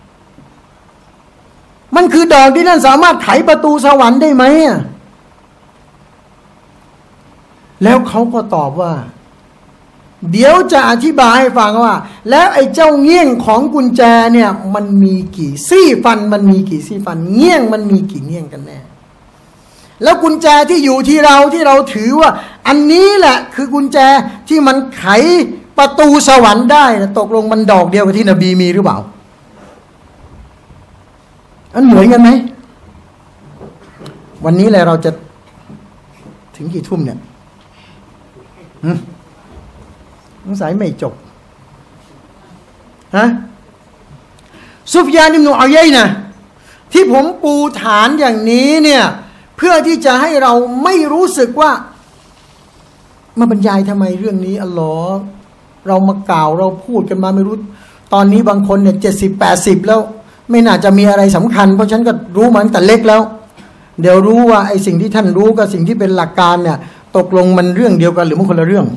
มันคือดอกที่นั่นสามารถไขประตูสวรรค์ได้ไหมแล้วเขาก็ตอบว่าเดี๋ยวจะอธิบายให้ฟังว่าแล้วไอ้เจ้าเงี้ยงของกุญแจเนี่ยมันมีกี่ซี่ฟันมันมีกี่ซี่ฟันเงี้ยงมันมีกี่เงี้ยงกันแน่แล้วกุญแจที่อยู่ที่เราที่เราถือว่าอันนี้แหละคือกุญแจที่มันไขประตูสวรรค์ได้นะตกลงมันดอกเดียวกับที่นบีมีหรือเปล่าอันเหมือนกันไหมวันนี้แหละเราจะถึงกี่ทุ่มเนี่ยสงสัยไม่จบฮะซุฟยานอิบนุอุยัยนะห์ที่ผมปูฐานอย่างนี้เนี่ยเพื่อที่จะให้เราไม่รู้สึกว่ามาบรรยายทำไมเรื่องนี้อัลลอฮ์เรามากล่าวเราพูดกันมาไม่รู้ตอนนี้บางคนเนี่ยเจ็ดสิบแปดสิบแล้วไม่น่าจะมีอะไรสำคัญเพราะฉันก็รู้มาตั้งแต่เล็กแล้วเดี๋ยวรู้ว่าไอ้สิ่งที่ท่านรู้กับสิ่งที่เป็นหลักการเนี่ยตกลงมันเรื่องเดียวกันหรือมันคนละเรื่อง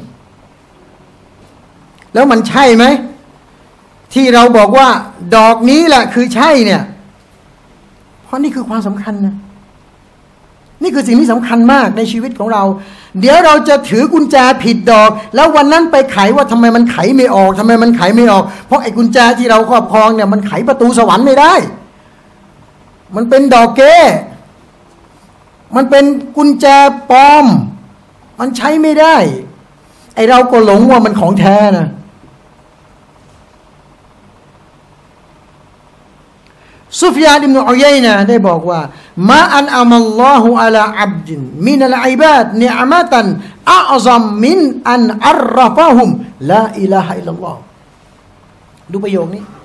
แล้วมันใช่ไหมที่เราบอกว่าดอกนี้แหละคือใช่เนี่ยเพราะนี่คือความสำคัญนะนี่คือสิ่งที่สำคัญมากในชีวิตของเราเดี๋ยวเราจะถือกุญแจผิดดอกแล้ววันนั้นไปไขว่าทำไมมันไขไม่ออกทำไมมันไขไม่ออกเพราะไอ้กุญแจที่เราครอบครองเนี่ยมันไขประตูสวรรค์ไม่ได้มันเป็นดอกเก้มันเป็นกุญแจปลอมมันใช้ไม่ได้ไอ้เราก็หลงว่ามันของแท้นะซุฟยานอิบนุอุยัยนะห์ได้บอกว่ามาอันอามัลลอฮุอะลาอับดินมินัลอิบาดนิอะมะตันอัซอมมินอันอัรรฟะฮุมลาอิลาฮะอิลลัลลอฮ์ดูประโยคนี้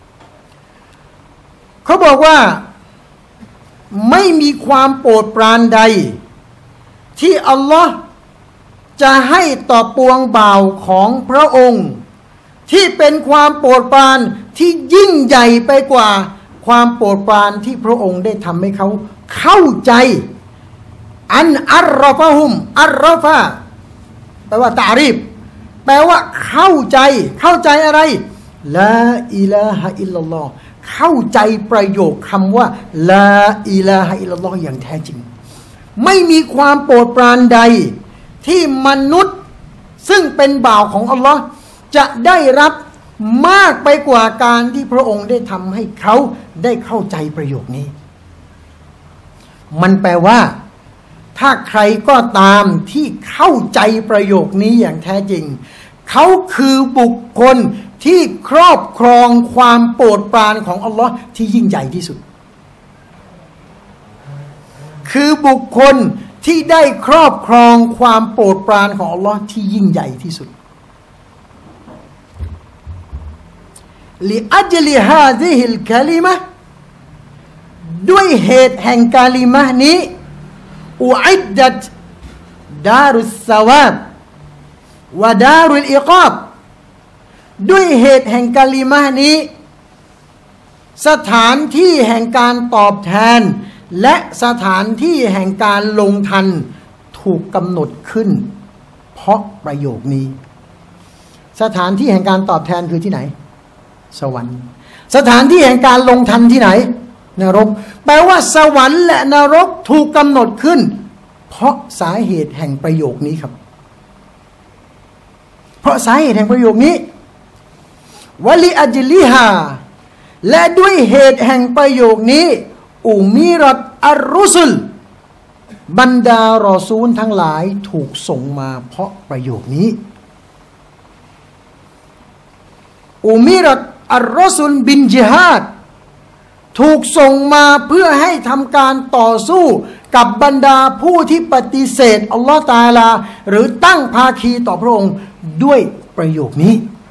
เขาบอกว่าไม่มีความโปรดปรานใดที่อัลลอฮ์จะให้ต่อปวงบ่าวของพระองค์ที่เป็นความโปรดปรานที่ยิ่งใหญ่ไปกว่าความโปรดปรานที่พระองค์ได้ทำให้เขาเข้าใจอันอัรรฟะฮุมอัรรฟะแปลว่าตารีบแปลว่าเข้าใจเข้าใจอะไรลาอิลาฮะอิลลัลลอฮ์เข้าใจประโยคคำว่าลาอิลาฮะอิลลัลลอฮ์อย่างแท้จริงไม่มีความโปรดปรานใดที่มนุษย์ซึ่งเป็นบ่าวของอัลลอฮ์จะได้รับมากไปกว่าการที่พระองค์ได้ทำให้เขาได้เข้าใจประโยคนี้มันแปลว่าถ้าใครก็ตามที่เข้าใจประโยคนี้อย่างแท้จริงเขาคือบุคคลที่ครอบครองความโปรดปรานของอัลลอฮ์ที่ยิ่งใหญ่ที่สุดคือบุคคลที่ได้ครอบครองความโปรดปรานของอัลลอฮ์ที่ยิ่งใหญ่ที่สุดลิอัจลิฮาซิฮิลกะลิมะห์ด้วยเหตุแห่งกาลิมะห์นี้อุอิดดัตดารุสซาวาบวะดารุลอิกาบด้วยเหตุแห่งกาลิมะห์นี้สถานที่แห่งการตอบแทนและสถานที่แห่งการลงทันถูกกำหนดขึ้นเพราะประโยคนี้สถานที่แห่งการตอบแทนคือที่ไหนสวรรค์สถานที่แห่งการลงทันที่ไหนนรกแปลว่าสวรรค์และนรกถูกกำหนดขึ้นเพราะสาเหตุแห่งประโยคนี้ครับเพราะสาเหตุแห่งประโยคนี้วะลิอัจลิฮาและด้วยเหตุแห่งประโยคนี้อุมิรัตอัรรุสุลบรรดารอซูลทั้งหลายถูกส่งมาเพราะประโยคนี้อุมิรัตอัรรุสุลบินญิฮาดถูกส่งมาเพื่อให้ทำการต่อสู้กับบรรดาผู้ที่ปฏิเสธอัลลอฮฺตะอาลาหรือตั้งภาคีต่อพระองค์ด้วยประโยคนี้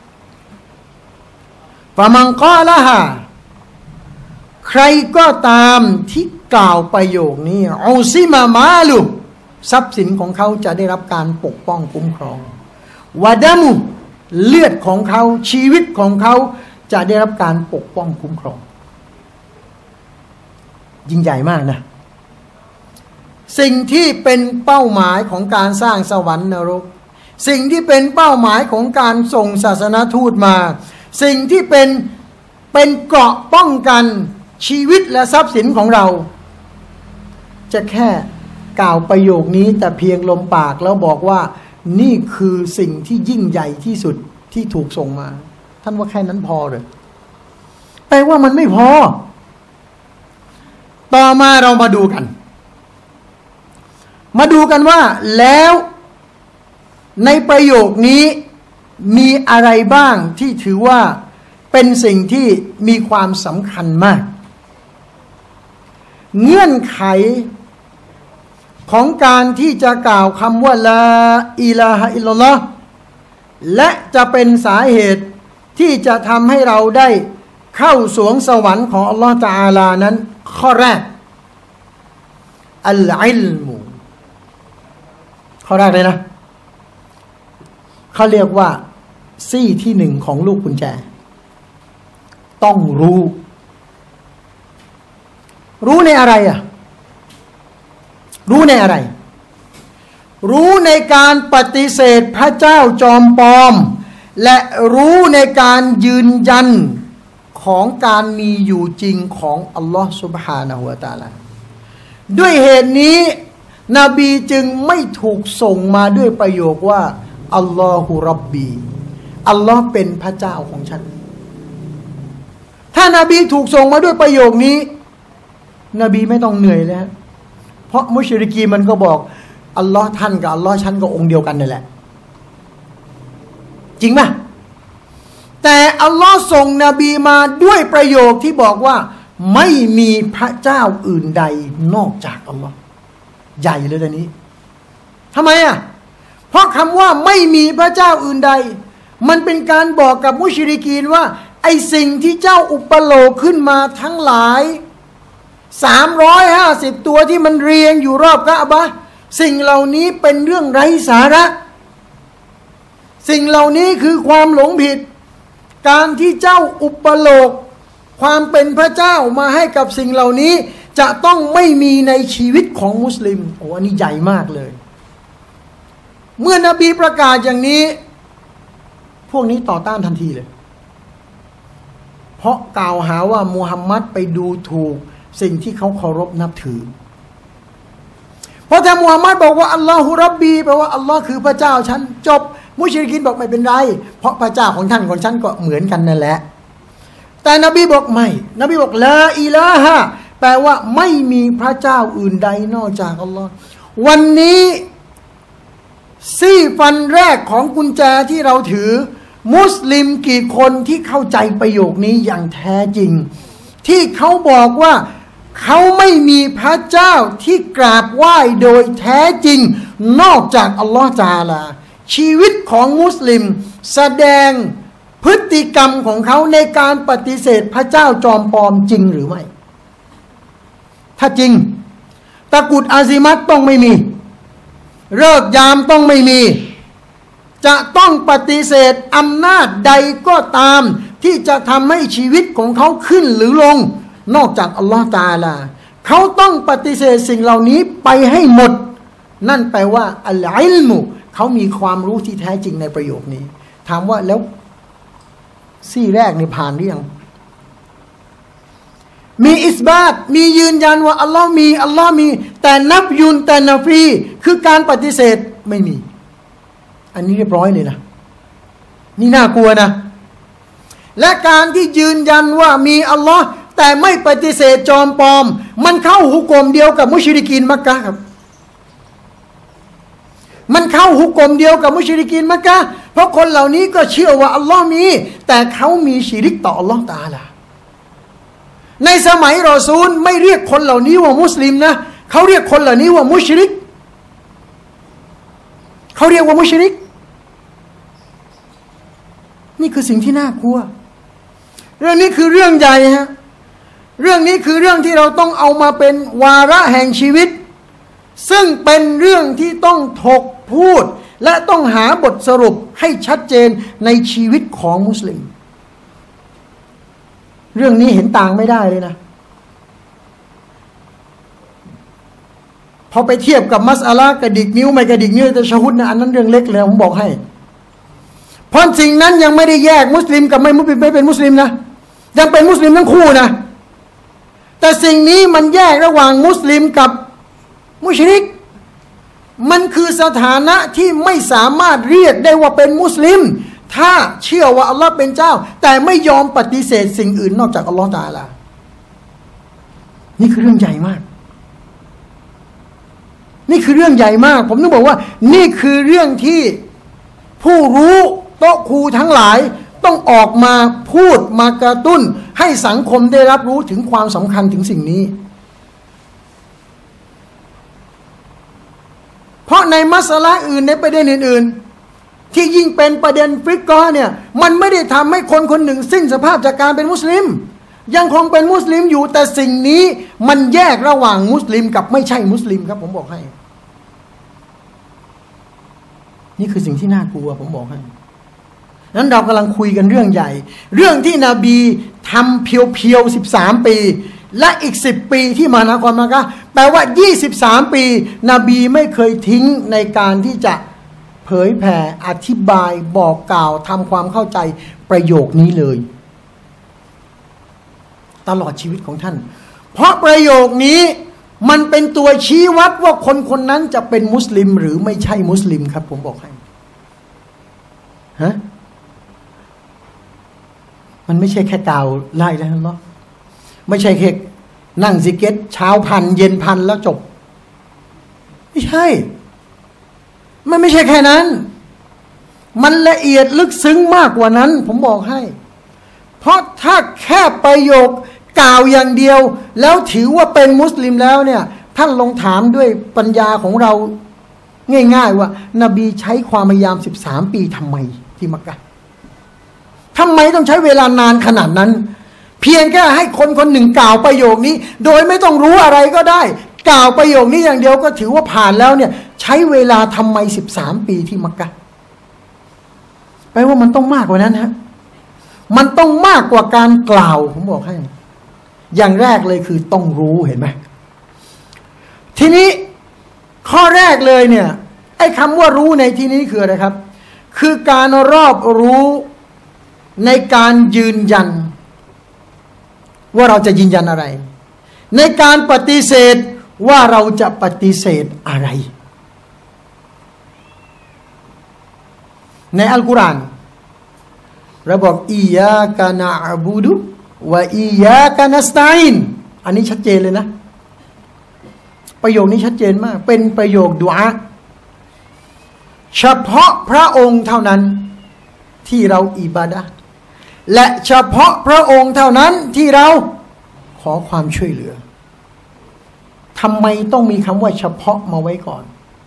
ฟะมันกาละฮาใครก็ตามที่กล่าวประโยคนี้อูซิมามาลุทรัพย์สินของเขาจะได้รับการปกป้องคุ้มครองวะดามุเลือดของเขาชีวิตของเขาจะได้รับการปกป้องคุ้มครองยิ่งใหญ่มากนะสิ่งที่เป็นเป้าหมายของการสร้างสวรรค์นรกสิ่งที่เป็นเป้าหมายของการส่งศาสนทูตมาสิ่งที่เป็นเป็นเกราะป้องกันชีวิตและทรัพย์สินของเราจะแค่กล่าวประโยคนี้แต่เพียงลมปากแล้วบอกว่านี่คือสิ่งที่ยิ่งใหญ่ที่สุดที่ถูกส่งมาท่านว่าแค่นั้นพอหรือแปลว่ามันไม่พอต่อมาเรามาดูกันมาดูกันว่าแล้วในประโยคนี้มีอะไรบ้างที่ถือว่าเป็นสิ่งที่มีความสำคัญมากเงื่อนไขของการที่จะกล่าวคำว่าลาอิลาฮะอิลลัลลอฮ์และจะเป็นสาเหตุที่จะทำให้เราได้เข้าสวงสวรรค์ของอัลลอฮฺตะอาลานั้นข้อแรกอัลอิลมุข้อแรกเลยนะเขาเรียกว่าซี่ที่หนึ่งของลูกกุญแจต้องรู้รู้ในอะไรอ่ะรู้ในอะไรรู้ในการปฏิเสธพระเจ้าจอมปลอมและรู้ในการยืนยันของการมีอยู่จริงของอัลลอฮฺซุบฮานะฮูวะตะอาลาด้วยเหตุนี้นบีจึงไม่ถูกส่งมาด้วยประโยคว่าอัลลอฮุร็อบบีอัลลอฮ์เป็นพระเจ้าของฉันถ้านาบีถูกส่งมาด้วยประโยคนี้นบีไม่ต้องเหนื่อยเลยฮะเพราะมุชริกีมันก็บอกอัลลอฮ์ท่านกับอัลลอฮ์ฉันก็องค์เดียวกันนั่นแหละจริงไหมแต่อัลลอฮ์ส่งนบีมาด้วยประโยคที่บอกว่าไม่มีพระเจ้าอื่นใดนอกจากอัลลอฮ์ใหญ่เลยตอนนี้ทำไมอ่ะเพราะคำว่าไม่มีพระเจ้าอื่นใดมันเป็นการบอกกับมุชริกีนว่าไอสิ่งที่เจ้าอุปโลกขึ้นมาทั้งหลายสามร้อยห้าสิบตัวที่มันเรียงอยู่รอบกะอะบะห์สิ่งเหล่านี้เป็นเรื่องไร้สาระสิ่งเหล่านี้คือความหลงผิดการที่เจ้าอุปโลกความเป็นพระเจ้ามาให้กับสิ่งเหล่านี้จะต้องไม่มีในชีวิตของมุสลิมโอ้อันนี้ใหญ่มากเลยเมื่อนบีประกาศอย่างนี้พวกนี้ต่อต้านทันทีเลยเพราะกล่าวหาว่ามูฮัมมัดไปดูถูกสิ่งที่เขาเคารพนับถือเพราะถ้ามูฮัมมัดบอกว่าอัลลอฮุร็อบบีแปลว่าอัลลอฮ์คือพระเจ้าฉันจบมุชริกีนบอกไม่เป็นไรเพราะพระเจ้าของท่านของฉันก็เหมือนกันนั่นแหละแต่นบีบอกไม่นบีบอกลาอิลาฮะแปลว่าไม่มีพระเจ้าอื่นใดนอกจากอัลลอฮ์วันนี้ซี่ฟันแรกของกุญแจที่เราถือมุสลิมกี่คนที่เข้าใจประโยคนี้อย่างแท้จริงที่เขาบอกว่าเขาไม่มีพระเจ้าที่กราบไหว้โดยแท้จริงนอกจากอัลลอฮฺตะอาลาชีวิตของมุสลิมแสดงพฤติกรรมของเขาในการปฏิเสธพระเจ้าจอมปลอมจริงหรือไม่ถ้าจริงตะกุดอาซิมัตต้องไม่มีเลิกยามต้องไม่มีจะต้องปฏิเสธอำนาจใดก็ตามที่จะทำให้ชีวิตของเขาขึ้นหรือลงนอกจากอัลลอฮฺตะอาลาเขาต้องปฏิเสธสิ่งเหล่านี้ไปให้หมดนั่นแปลว่าอัลอิลมุเขามีความรู้ที่แท้จริงในประโยคนี้ถามว่าแล้วซี่แรกนี่ผ่านหรือยังมีอิสบาตมียืนยันว่าอัลลอฮ์มีอัลลอฮ์มีแต่นับยุนแต่นฟีคือการปฏิเสธไม่มีอันนี้เรียบร้อยเลยนะนี่น่ากลัวนะและการที่ยืนยันว่ามีอัลลอฮ์แต่ไม่ปฏิเสธจอมปลอมมันเข้าหุกมเดียวกับมุชริกีนมักกะครับมันเข้าหุกมเดียวกับมุชริกีนมักกะเพราะคนเหล่านี้ก็เชื่อว่าอัลลอฮ์มีแต่เขามีชิริกต่ออัลลอฮ์ตะอาลาในสมัยรอซูลไม่เรียกคนเหล่านี้ว่ามุสลิมนะเขาเรียกคนเหล่านี้ว่ามุชริกเขาเรียกว่ามุชริกนี่คือสิ่งที่น่ากลัวเรื่องนี้คือเรื่องใหญ่ฮะเรื่องนี้คือเรื่องที่เราต้องเอามาเป็นวาระแห่งชีวิตซึ่งเป็นเรื่องที่ต้องถกพูดและต้องหาบทสรุปให้ชัดเจนในชีวิตของมุสลิมเรื่องนี้เห็นต่างไม่ได้เลยนะพอไปเทียบกับมัสอะลากระดิกนิ้วไม่กระดิกนิ้วแต่ชะฮุดนะอันนั้นเรื่องเล็กเลยผมบอกให้เพราะสิ่งนั้นยังไม่ได้แยกมุสลิมกับไม่มุสลิมไม่เป็นมุสลิมนะยังเป็นมุสลิมทั้งคู่นะแต่สิ่งนี้มันแยกระหว่างมุสลิมกับมุชริกมันคือสถานะที่ไม่สามารถเรียกได้ว่าเป็นมุสลิมถ้าเชื่อว่าอัลลอฮ์เป็นเจ้าแต่ไม่ยอมปฏิเสธสิ่งอื่นนอกจากอัลลอฮ์ตะอาลานี่คือเรื่องใหญ่มากนี่คือเรื่องใหญ่มากผมต้องบอกว่านี่คือเรื่องที่ผู้รู้โต๊ะครูทั้งหลายต้องออกมาพูดมากระตุ้นให้สังคมได้รับรู้ถึงความสำคัญถึงสิ่งนี้เพราะในมัสละอื่นในประเด็นอื่นๆที่ยิ่งเป็นประเด็นฟิกกอห์เนี่ยมันไม่ได้ทำให้คนคนหนึ่งสิ้นสภาพจากการเป็นมุสลิมยังคงเป็นมุสลิมอยู่แต่สิ่งนี้มันแยกระหว่างมุสลิมกับไม่ใช่มุสลิมครับผมบอกให้นี่คือสิ่งที่น่ากลัวผมบอกให้นั้นเรากำลังคุยกันเรื่องใหญ่เรื่องที่นบีทำเพียวๆสิบสามปีและอีกสิบปีที่มานครมักกะฮ์แปลว่ายี่สิบสามปีนบีไม่เคยทิ้งในการที่จะเผยแผ่อธิบายบอกกล่าวทำความเข้าใจประโยคนี้เลยตลอดชีวิตของท่านเพราะประโยคนี้มันเป็นตัวชี้วัดว่าคนคนนั้นจะเป็นมุสลิมหรือไม่ใช่มุสลิมครับผมบอกให้ฮะมันไม่ใช่แค่กล่าวไล่แล้วเนาะไม่ใช่แค่นั่งซิกเก็ตเช้าพันเย็นพันแล้วจบไม่ใช่มันไม่ใช่แค่นั้นมันละเอียดลึกซึ้งมากกว่านั้นผมบอกให้เพราะถ้าแค่ประโยคกล่าวอย่างเดียวแล้วถือว่าเป็นมุสลิมแล้วเนี่ยท่านลองถามด้วยปัญญาของเราง่ายๆว่านบีใช้ความพยายามสิบสามปีทำไมที่มักกะฮ์ทำไมต้องใช้เวลานานขนาดนั้นเพียงแค่ให้คนคนหนึ่งกล่าวประโยคนี้โดยไม่ต้องรู้อะไรก็ได้กล่าวประโยคนี้อย่างเดียวก็ถือว่าผ่านแล้วเนี่ยใช้เวลาทำไมสิบสามปีที่มักกะฮ์แปลว่ามันต้องมากกว่านั้นฮะมันต้องมากกว่าการกล่าวผมบอกให้อย่างแรกเลยคือต้องรู้เห็นไหมทีนี้ข้อแรกเลยเนี่ยไอ้คำว่ารู้ในที่นี้คืออะไรครับคือการรอบรู้ในการยืนยันว่าเราจะยืนยันอะไรในการปฏิเสธว่าเราจะปฏิเสธอะไรในอัลกุรอานเราบอกอียากะนะอ์บุดุวะอียากะนัสตะอีนอันนี้ชัดเจนเลยนะปประโยคนี้ชัดเจนมากเป็นประโยคดุอาเฉพาะพระองค์เท่านั้นที่เราอิบาดะห์และเฉพาะพระองค์เท่านั้นที่เราขอความช่วยเหลือทำไมต้องมีคำว่าเฉพาะมาไว้ก่อน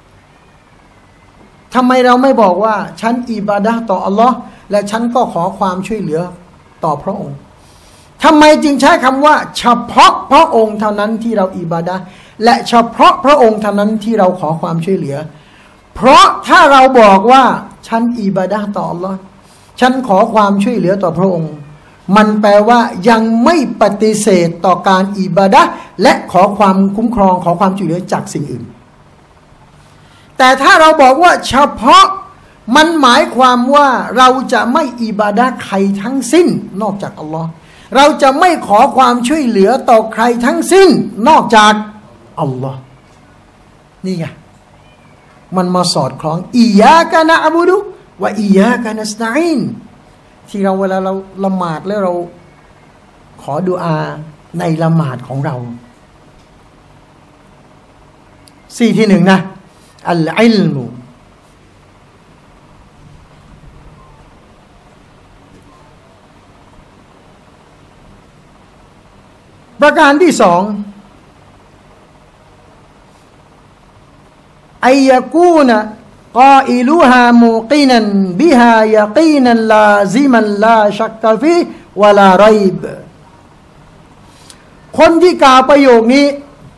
ทำไมเราไม่บอกว่าฉันอิบาดะห์ต่ออัลลอฮ์และฉันก็ขอความช่วยเหลือต่อพระองค์ทำไมจึงใช้คำว่าเฉพาะพระองค์เท่านั้นที่เราอิบาดะห์และเฉพาะพระองค์เท่านั้นที่เราขอความช่วยเหลือเพราะถ้าเราบอกว่าฉันอิบาดะห์ต่ออัลลอฮ์ฉันขอความช่วยเหลือต่อพระองค์มันแปลว่ายังไม่ปฏิเสธต่อการอิบาดะห์และขอความคุ้มครองขอความช่วยเหลือจากสิ่งอื่นแต่ถ้าเราบอกว่าเฉพาะมันหมายความว่าเราจะไม่อิบาดะห์ใครทั้งสิ้นนอกจากอัลลอฮ์เราจะไม่ขอความช่วยเหลือต่อใครทั้งสิ้นนอกจากอัลลอฮ์นี่ไงมันมาสอดคล้องอิยากะนะอ์บุดุวะอิยากะนัสตะอีนที่เราเวลาเราละหมาดแล้วเราขอดุอาในละหมาดของเราสี่ที่หนึ่งนะอัลอิลมุประการที่สองอัยยะกูนะกาอิลุฮามูกินันบิฮายะกีนันลาซิมันลาชักกะฟีวะลาไรบคนที่กล่าวประโยคนี้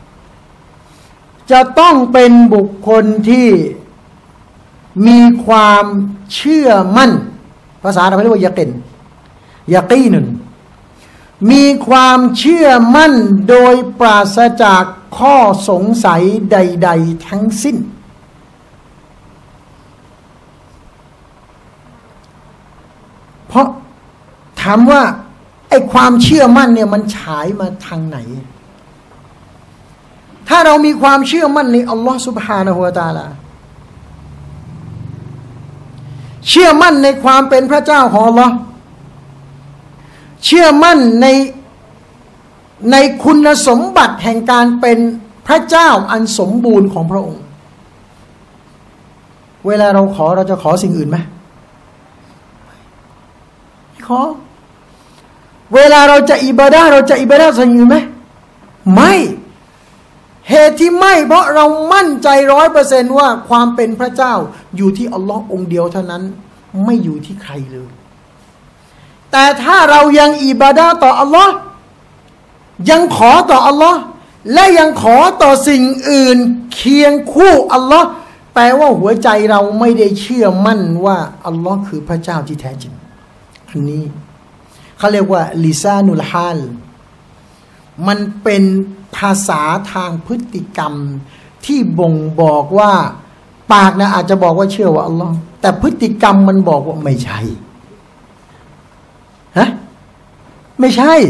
จะต้องเป็นบุคคลที่มีความเชื่อมั่นภาษาเราเรียกว่ายะกินยะกีนันมีความเชื่อมั่นโดยปราศจากข้อสงสัยใดๆทั้งสิ้นเพราะถามว่าไอ้ความเชื่อมั่นเนี่ยมันฉายมาทางไหนถ้าเรามีความเชื่อมั่นในอัลลอฮฺซุบฮานะฮูวะตะอาลาเชื่อมั่นในความเป็นพระเจ้าของอัลลอฮฺเชื่อมั่นในในคุณสมบัติแห่งการเป็นพระเจ้าอันสมบูรณ์ของพระองค์เวลาเราขอเราจะขอสิ่งอื่นไหมไม่ขอเวลาเราจะอิบาดะห์เราจะอิบาดะห์สิ่งอื่นไหมไม่เหตุที่ไม่เพราะเรามั่นใจร้อยเปอร์เซนต์ว่าความเป็นพระเจ้าอยู่ที่อัลลอฮ์องเดียวเท่านั้นไม่อยู่ที่ใครเลยแต่ถ้าเรายังอิบาดะห์ต่ออัลลอฮ์ยังขอต่ออัลลอฮ์และยังขอต่อสิ่งอื่นเคียงคู่อัลลอฮ์แปลว่าหัวใจเราไม่ได้เชื่อมั่นว่าอัลลอฮ์คือพระเจ้าที่แท้จริงอันนี้เขาเรียกว่าลิซานุลฮาลมันเป็นภาษาทางพฤติกรรมที่บ่งบอกว่าปากนะอาจจะบอกว่าเชื่อว่าอัลลอฮ์แต่พฤติกรรมมันบอกว่าไม่ใช่ฮะไม่ใช่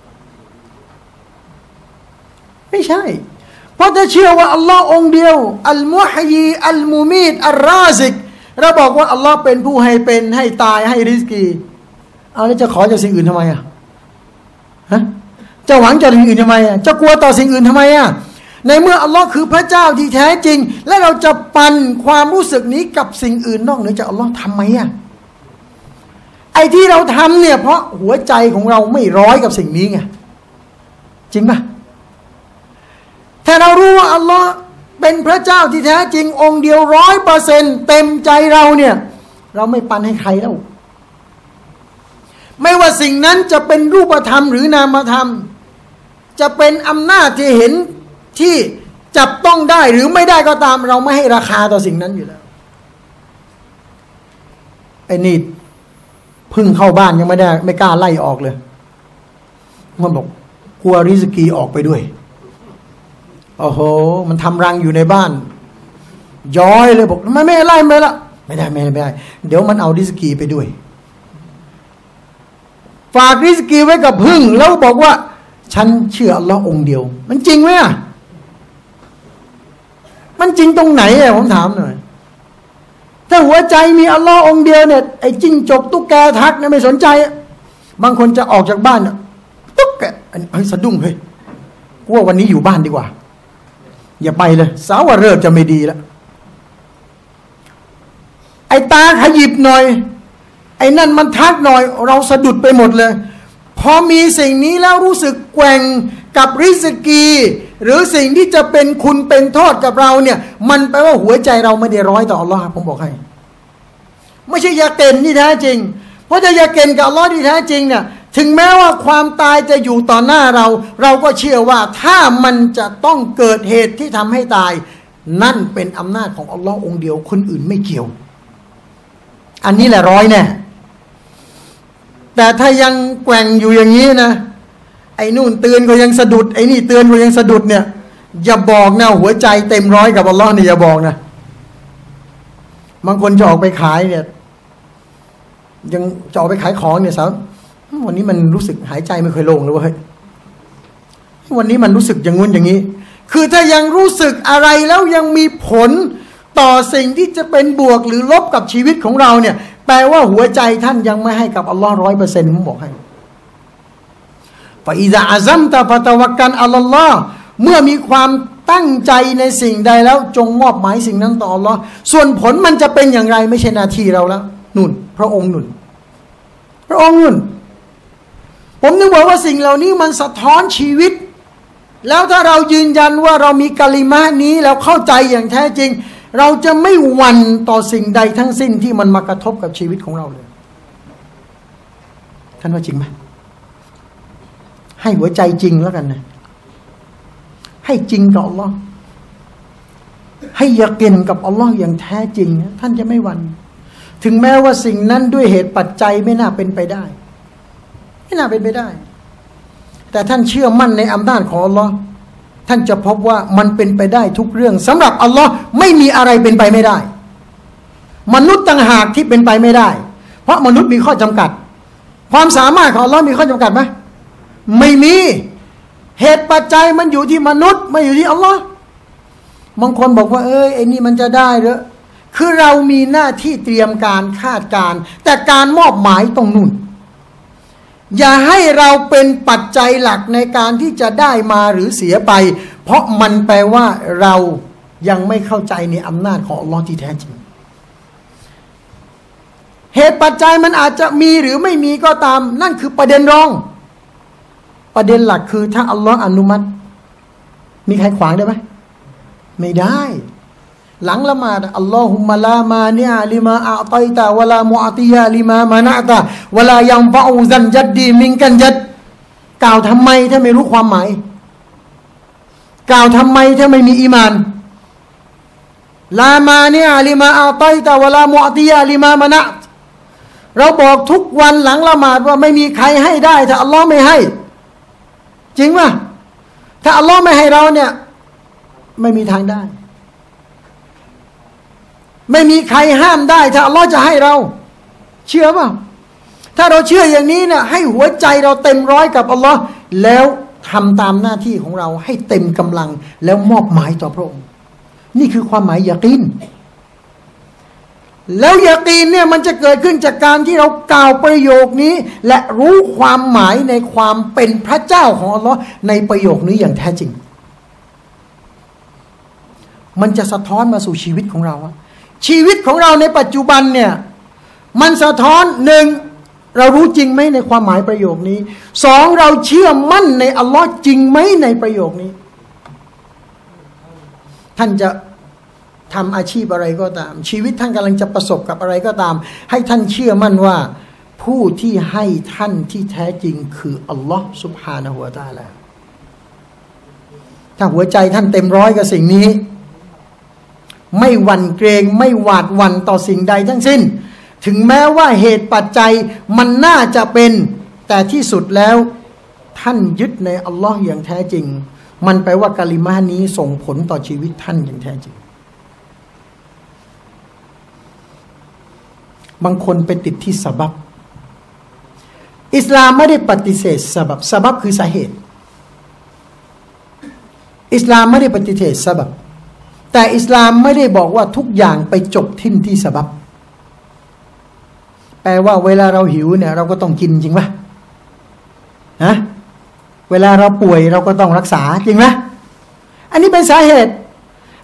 ไม่ใช่เพราะถ้าเชื่อว่าอัลลอฮ์องเดียวอัลมุฮยีอัลมุมีตอัลราซิกเราบอกว่าอัลลอฮ์เป็นผู้ให้เป็นให้ตายให้ริสกีเอาแล้วจะขอจากสิ่งอื่นทำไมอ่ะฮะจะหวังจากสิ่งอื่นทำไมอ่ะจะกลัวต่อสิ่งอื่นทำไมอ่ะในเมื่ออัลลอฮ์คือพระเจ้าที่แท้จริงและเราจะปันความรู้สึกนี้กับสิ่งอื่นนอกเหนือจากอัลลอฮ์ทำไมอ่ะไอ้ที่เราทำเนี่ยเพราะหัวใจของเราไม่ร้อยกับสิ่งนี้ไงจริงป่ะถ้าเรารู้ว่าอัลลอฮ์เป็นพระเจ้าที่แท้จริงองค์เดียวร้อยเปอร์เซ็นต์เต็มใจเราเนี่ยเราไม่ปันให้ใครแล้วไม่ว่าสิ่งนั้นจะเป็นรูปธรรมหรือนามธรรมจะเป็นอำนาจที่เห็นที่จับต้องได้หรือไม่ได้ก็ตามเราไม่ให้ราคาต่อสิ่งนั้นอยู่แล้วไอ้นี่พึ่งเข้าบ้านยังไม่ได้ไม่กล้าไล่ออกเลยมันบอกกลัวริสกีออกไปด้วยโอ้โหมันทำรังอยู่ในบ้านย้อยเลยบอกไม่ไม่ไล่ไม่ละไม่ได้ไม่ได้ไม่ได้เดี๋ยวมันเอาริสกีไปด้วยฝากริสกีไว้กับพึ่งแล้วบอกว่าฉันเชื่ออัลลอฮ์องเดียวมันจริงไหมอ่ะมันจริงตรงไหนอ่ะผมถามหน่อยถ้าหัวใจมีอัลลอฮ์องเดียวเนี่ยไอ้จิ้งจกตุ๊กแกทักเนี่ยไม่สนใจบางคนจะออกจากบ้านตุ๊กแกไอ้สะดุ้งเฮ้ยกูว่าวันนี้อยู่บ้านดีกว่าอย่าไปเลยสาวว่าเริ่มจะไม่ดีแล้วไอ้ตาขยิบหน่อยไอ้นั่นมันทักหน่อยเราสะดุดไปหมดเลยพอมีสิ่งนี้แล้วรู้สึกแกว่งกับริสกีหรือสิ่งที่จะเป็นคุณเป็นโทษกับเราเนี่ยมันแปลว่าหัวใจเราไม่ได้ร้อยต่ออัลลอฮ์ผมบอกให้ไม่ใช่ยาเกนที่แท้จริงเพราะถ้ายาเกนกับอัลลอฮ์ที่แท้จริงเนี่ยถึงแม้ว่าความตายจะอยู่ต่อหน้าเราเราก็เชื่อว่าถ้ามันจะต้องเกิดเหตุที่ทำให้ตายนั่นเป็นอำนาจของอัลลอฮ์องค์เดียวคนอื่นไม่เกี่ยวอันนี้แหละร้อยแน่แต่ถ้ายังแกว่งอยู่อย่างนี้นะไอ้นู่นเตือนก็ยังสะดุดไอ้นี่เตือนก็ยังสะดุดเนี่ยอย่าบอกนะหัวใจเต็มร้อยกับอัลลอฮ์นี่อย่าบอกนะบางคนจะออกไปขายเนี่ยยังจะออกไปขายของเนี่ยสาววันนี้มันรู้สึกหายใจไม่เคยโล่งเลยว่าเฮ้ยวันนี้มันรู้สึกอย่างงู้นอย่างนี้คือถ้ายังรู้สึกอะไรแล้วยังมีผลต่อสิ่งที่จะเป็นบวกหรือลบกับชีวิตของเราเนี่ยแปลว่าหัวใจท่านยังไม่ให้กับอัลลอฮ์ร้อยเปอร์เซ็นต์ผมบอกให้ฟาอิซาอัซัมตะฟะตะวักกันอัลลอฮ์เมื่อมีความตั้งใจในสิ่งใดแล้วจงมอบหมายสิ่งนั้นต่ออัลลอฮ์ส่วนผลมันจะเป็นอย่างไรไม่ใช่หน้าที่เราแล้วนุ่นพระองค์นุ่นพระองค์นุ่นผมนึกบอกว่าสิ่งเหล่านี้มันสะท้อนชีวิตแล้วถ้าเรายืนยันว่าเรามีกะลิมะนี้แล้วเข้าใจอย่างแท้จริงเราจะไม่หวั่นต่อสิ่งใดทั้งสิ้นที่มันมากระทบกับชีวิตของเราเลยท่านว่าจริงไหมให้หัวใจจริงแล้วกันนะให้จริงกับอัลลอฮ์ให้ยะกีนกับอัลลอฮ์อย่างแท้จริงท่านจะไม่หวั่นถึงแม้ว่าสิ่งนั้นด้วยเหตุปัจจัยไม่น่าเป็นไปได้ไม่น่าเป็นไปได้แต่ท่านเชื่อมั่นในอำนาจของอัลลอฮ์ท่านจะพบว่ามันเป็นไปได้ทุกเรื่องสำหรับอัลลอฮ์ไม่มีอะไรเป็นไปไม่ได้มนุษย์ต่างหากที่เป็นไปไม่ได้เพราะมนุษย์มีข้อจำกัดความสามารถของอัลลอฮ์มีข้อจำกัดไหมไม่มีเหตุปัจจัยมันอยู่ที่มนุษย์ไม่อยู่ที่อัลลอฮ์บางคนบอกว่าเอ้ยไอ้นี่มันจะได้เหรอคือเรามีหน้าที่เตรียมการคาดการแต่การมอบหมายตรงนู่นอย่าให้เราเป็นปัจจัยหลักในการที่จะได้มาหรือเสียไปเพราะมันแปลว่าเรายังไม่เข้าใจในอำนาจของอัลลอฮ์ที่แท้จริงเหตุปัจจัยมันอาจจะมีหรือไม่มีก็ตามนั่นคือประเด็นรองประเด็นหลักคือถ้าอัลลอฮ์อนุมัติมีใครขวางได้ไหมไม่ได้หลังละหมาดอัลลอฮุมมะลามาเนียลิมาอัตัยตะวะลามุอติยะลิมามานะตะวะลายัมฟะอูซันจัดดีมินกันจัดกล่าวทำไมถ้าไม่รู้ความหมายกล่าวทำไมถ้าไม่มีอีมานลามาเนียลิมาอัตัยตะวะลามุอติยะลิมามานะเราบอกทุกวันหลังละหมาดว่าไม่มีใครให้ได้ถ้าอัลลอฮ์ไม่ให้จริงป่ะถ้าอัลลอฮ์ไม่ให้เราเนี่ยไม่มีทางได้ไม่มีใครห้ามได้ถ้าอัลลอฮ์จะให้เราเชื่อป่ะถ้าเราเชื่ออย่างนี้เนี่ยให้หัวใจเราเต็มร้อยกับอัลลอฮ์แล้วทำตามหน้าที่ของเราให้เต็มกำลังแล้วมอบหมายต่อพระองค์นี่คือความหมายยะกีนแล้วยะกีนเนี่ยมันจะเกิดขึ้นจากการที่เรากล่าวประโยคนี้และรู้ความหมายในความเป็นพระเจ้าของอัลลอฮ์ในประโยคนี้อย่างแท้จริงมันจะสะท้อนมาสู่ชีวิตของเราชีวิตของเราในปัจจุบันเนี่ยมันสะท้อนหนึ่งเรารู้จริงไหมในความหมายประโยคนี้สองเราเชื่อมั่นในอัลลอฮ์จริงไหมในประโยคนี้ท่านจะทำอาชีพอะไรก็ตามชีวิตท่านกำลังจะประสบกับอะไรก็ตามให้ท่านเชื่อมั่นว่าผู้ที่ให้ท่านที่แท้จริงคืออัลลอฮ์ซุบฮานะฮูวะตะอาลาถ้าหัวใจท่านเต็มร้อยกับสิ่งนี้ไม่หวั่นเกรงไม่หวาดหวั่นต่อสิ่งใดทั้งสิ้นถึงแม้ว่าเหตุปัจจัยมันน่าจะเป็นแต่ที่สุดแล้วท่านยึดในอัลลอฮ์อย่างแท้จริงมันแปลว่ากะลิมะห์นี้ส่งผลต่อชีวิตท่านอย่างแท้จริงบางคนไปติดที่ซะบับอิสลามไม่ได้ปฏิเสธซะบับซะบับคือสาเหตุอิสลามไม่ได้ปฏิเสธซะบับแต่อิสลามไม่ได้บอกว่าทุกอย่างไปจบทิ้นที่ซะบับแปลว่าเวลาเราหิวเนี่ยเราก็ต้องกินจริงปะฮะเวลาเราป่วยเราก็ต้องรักษาจริงไหมอันนี้เป็นสาเหตุ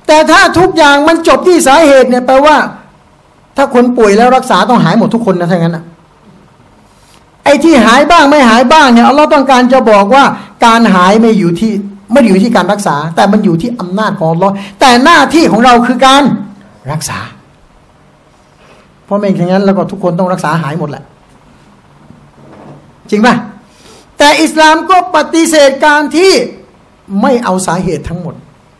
แต่ถ้าทุกอย่างมันจบที่สาเหตุเนี่ยแปลว่าถ้าคนป่วยแล้วรักษาต้องหายหมดทุกคนนะถ้างั้นนะไอ้ที่หายบ้างไม่หายบ้างเนี่ยอัลลอฮ์ต้องการจะบอกว่าการหายไม่อยู่ที่ไม่อยู่ที่การรักษาแต่มันอยู่ที่อำนาจของอัลลอฮ์แต่หน้าที่ของเราคือการรักษาเพราะไม่อย่างนั้นแล้วก็ทุกคนต้องรักษาหายหมดแหละจริงป่ะแต่อิสลามก็ปฏิเสธการที่ไม่เอาสาเหตุทั้งหมด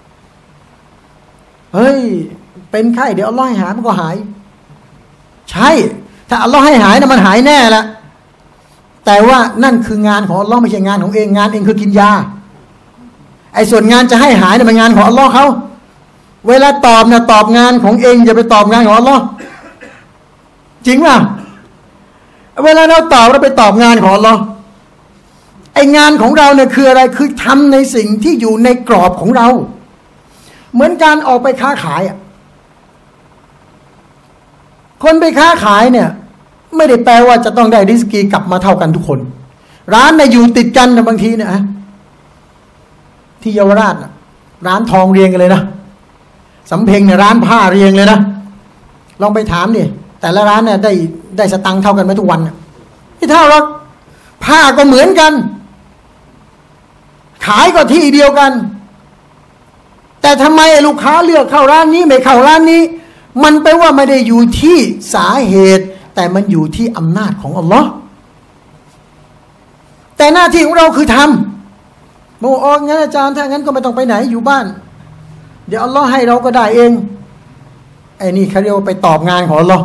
เฮ้ยเป็นไข้เดี๋ยวอัลลอฮ์ให้หายมันก็หายใช่ถ้าอัลลอฮ์ให้หายนะมันหายแน่ละแต่ว่านั่นคืองานของอัลลอฮ์ไม่ใช่งานของเองงานเองคือกินยาไอ้ส่วนงานจะให้หายเนี่ยมันงานของอัลลอฮ์เขาเวลาตอบนะตอบงานของเองอย่าไปตอบงานของอัลลอฮ์จริงป่ะเวลาเราตอบเราไปตอบงานของอัลลอฮ์ไอ้งานของเราเนี่ยคืออะไรคือทำในสิ่งที่อยู่ในกรอบของเราเหมือนการออกไปค้าขายอ่ะคนไปค้าขายเนี่ยไม่ได้แปลว่าจะต้องได้ริสกีกลับมาเท่ากันทุกคนร้านเนี่ยอยู่ติดกันนะบางทีเนี่ยที่เยาวราชนะร้านทองเรียงกันเลยนะสำเพ็งเนี่ยร้านผ้าเรียงเลยนะลองไปถามดิแต่ละร้านเนี่ยได้ได้สตังค์เท่ากันไหมทุกวันไม่เท่าหรอกผ้าก็เหมือนกันขายก็ที่เดียวกันแต่ทำไมลูกค้าเลือกเข้าร้านนี้ไม่เข้าร้านนี้มันแปลว่าไม่ได้อยู่ที่สาเหตุแต่มันอยู่ที่อำนาจของอัลลอฮ์แต่หน้าที่ของเราคือทำบอกอ๋องั้นอาจารย์ถ้างั้นก็ไม่ต้องไปไหนอยู่บ้านเดี๋ยวอัลลอฮ์ให้เราก็ได้เองไอ้นี่เขาเรียกว่าไปตอบงานของอัลลอฮ์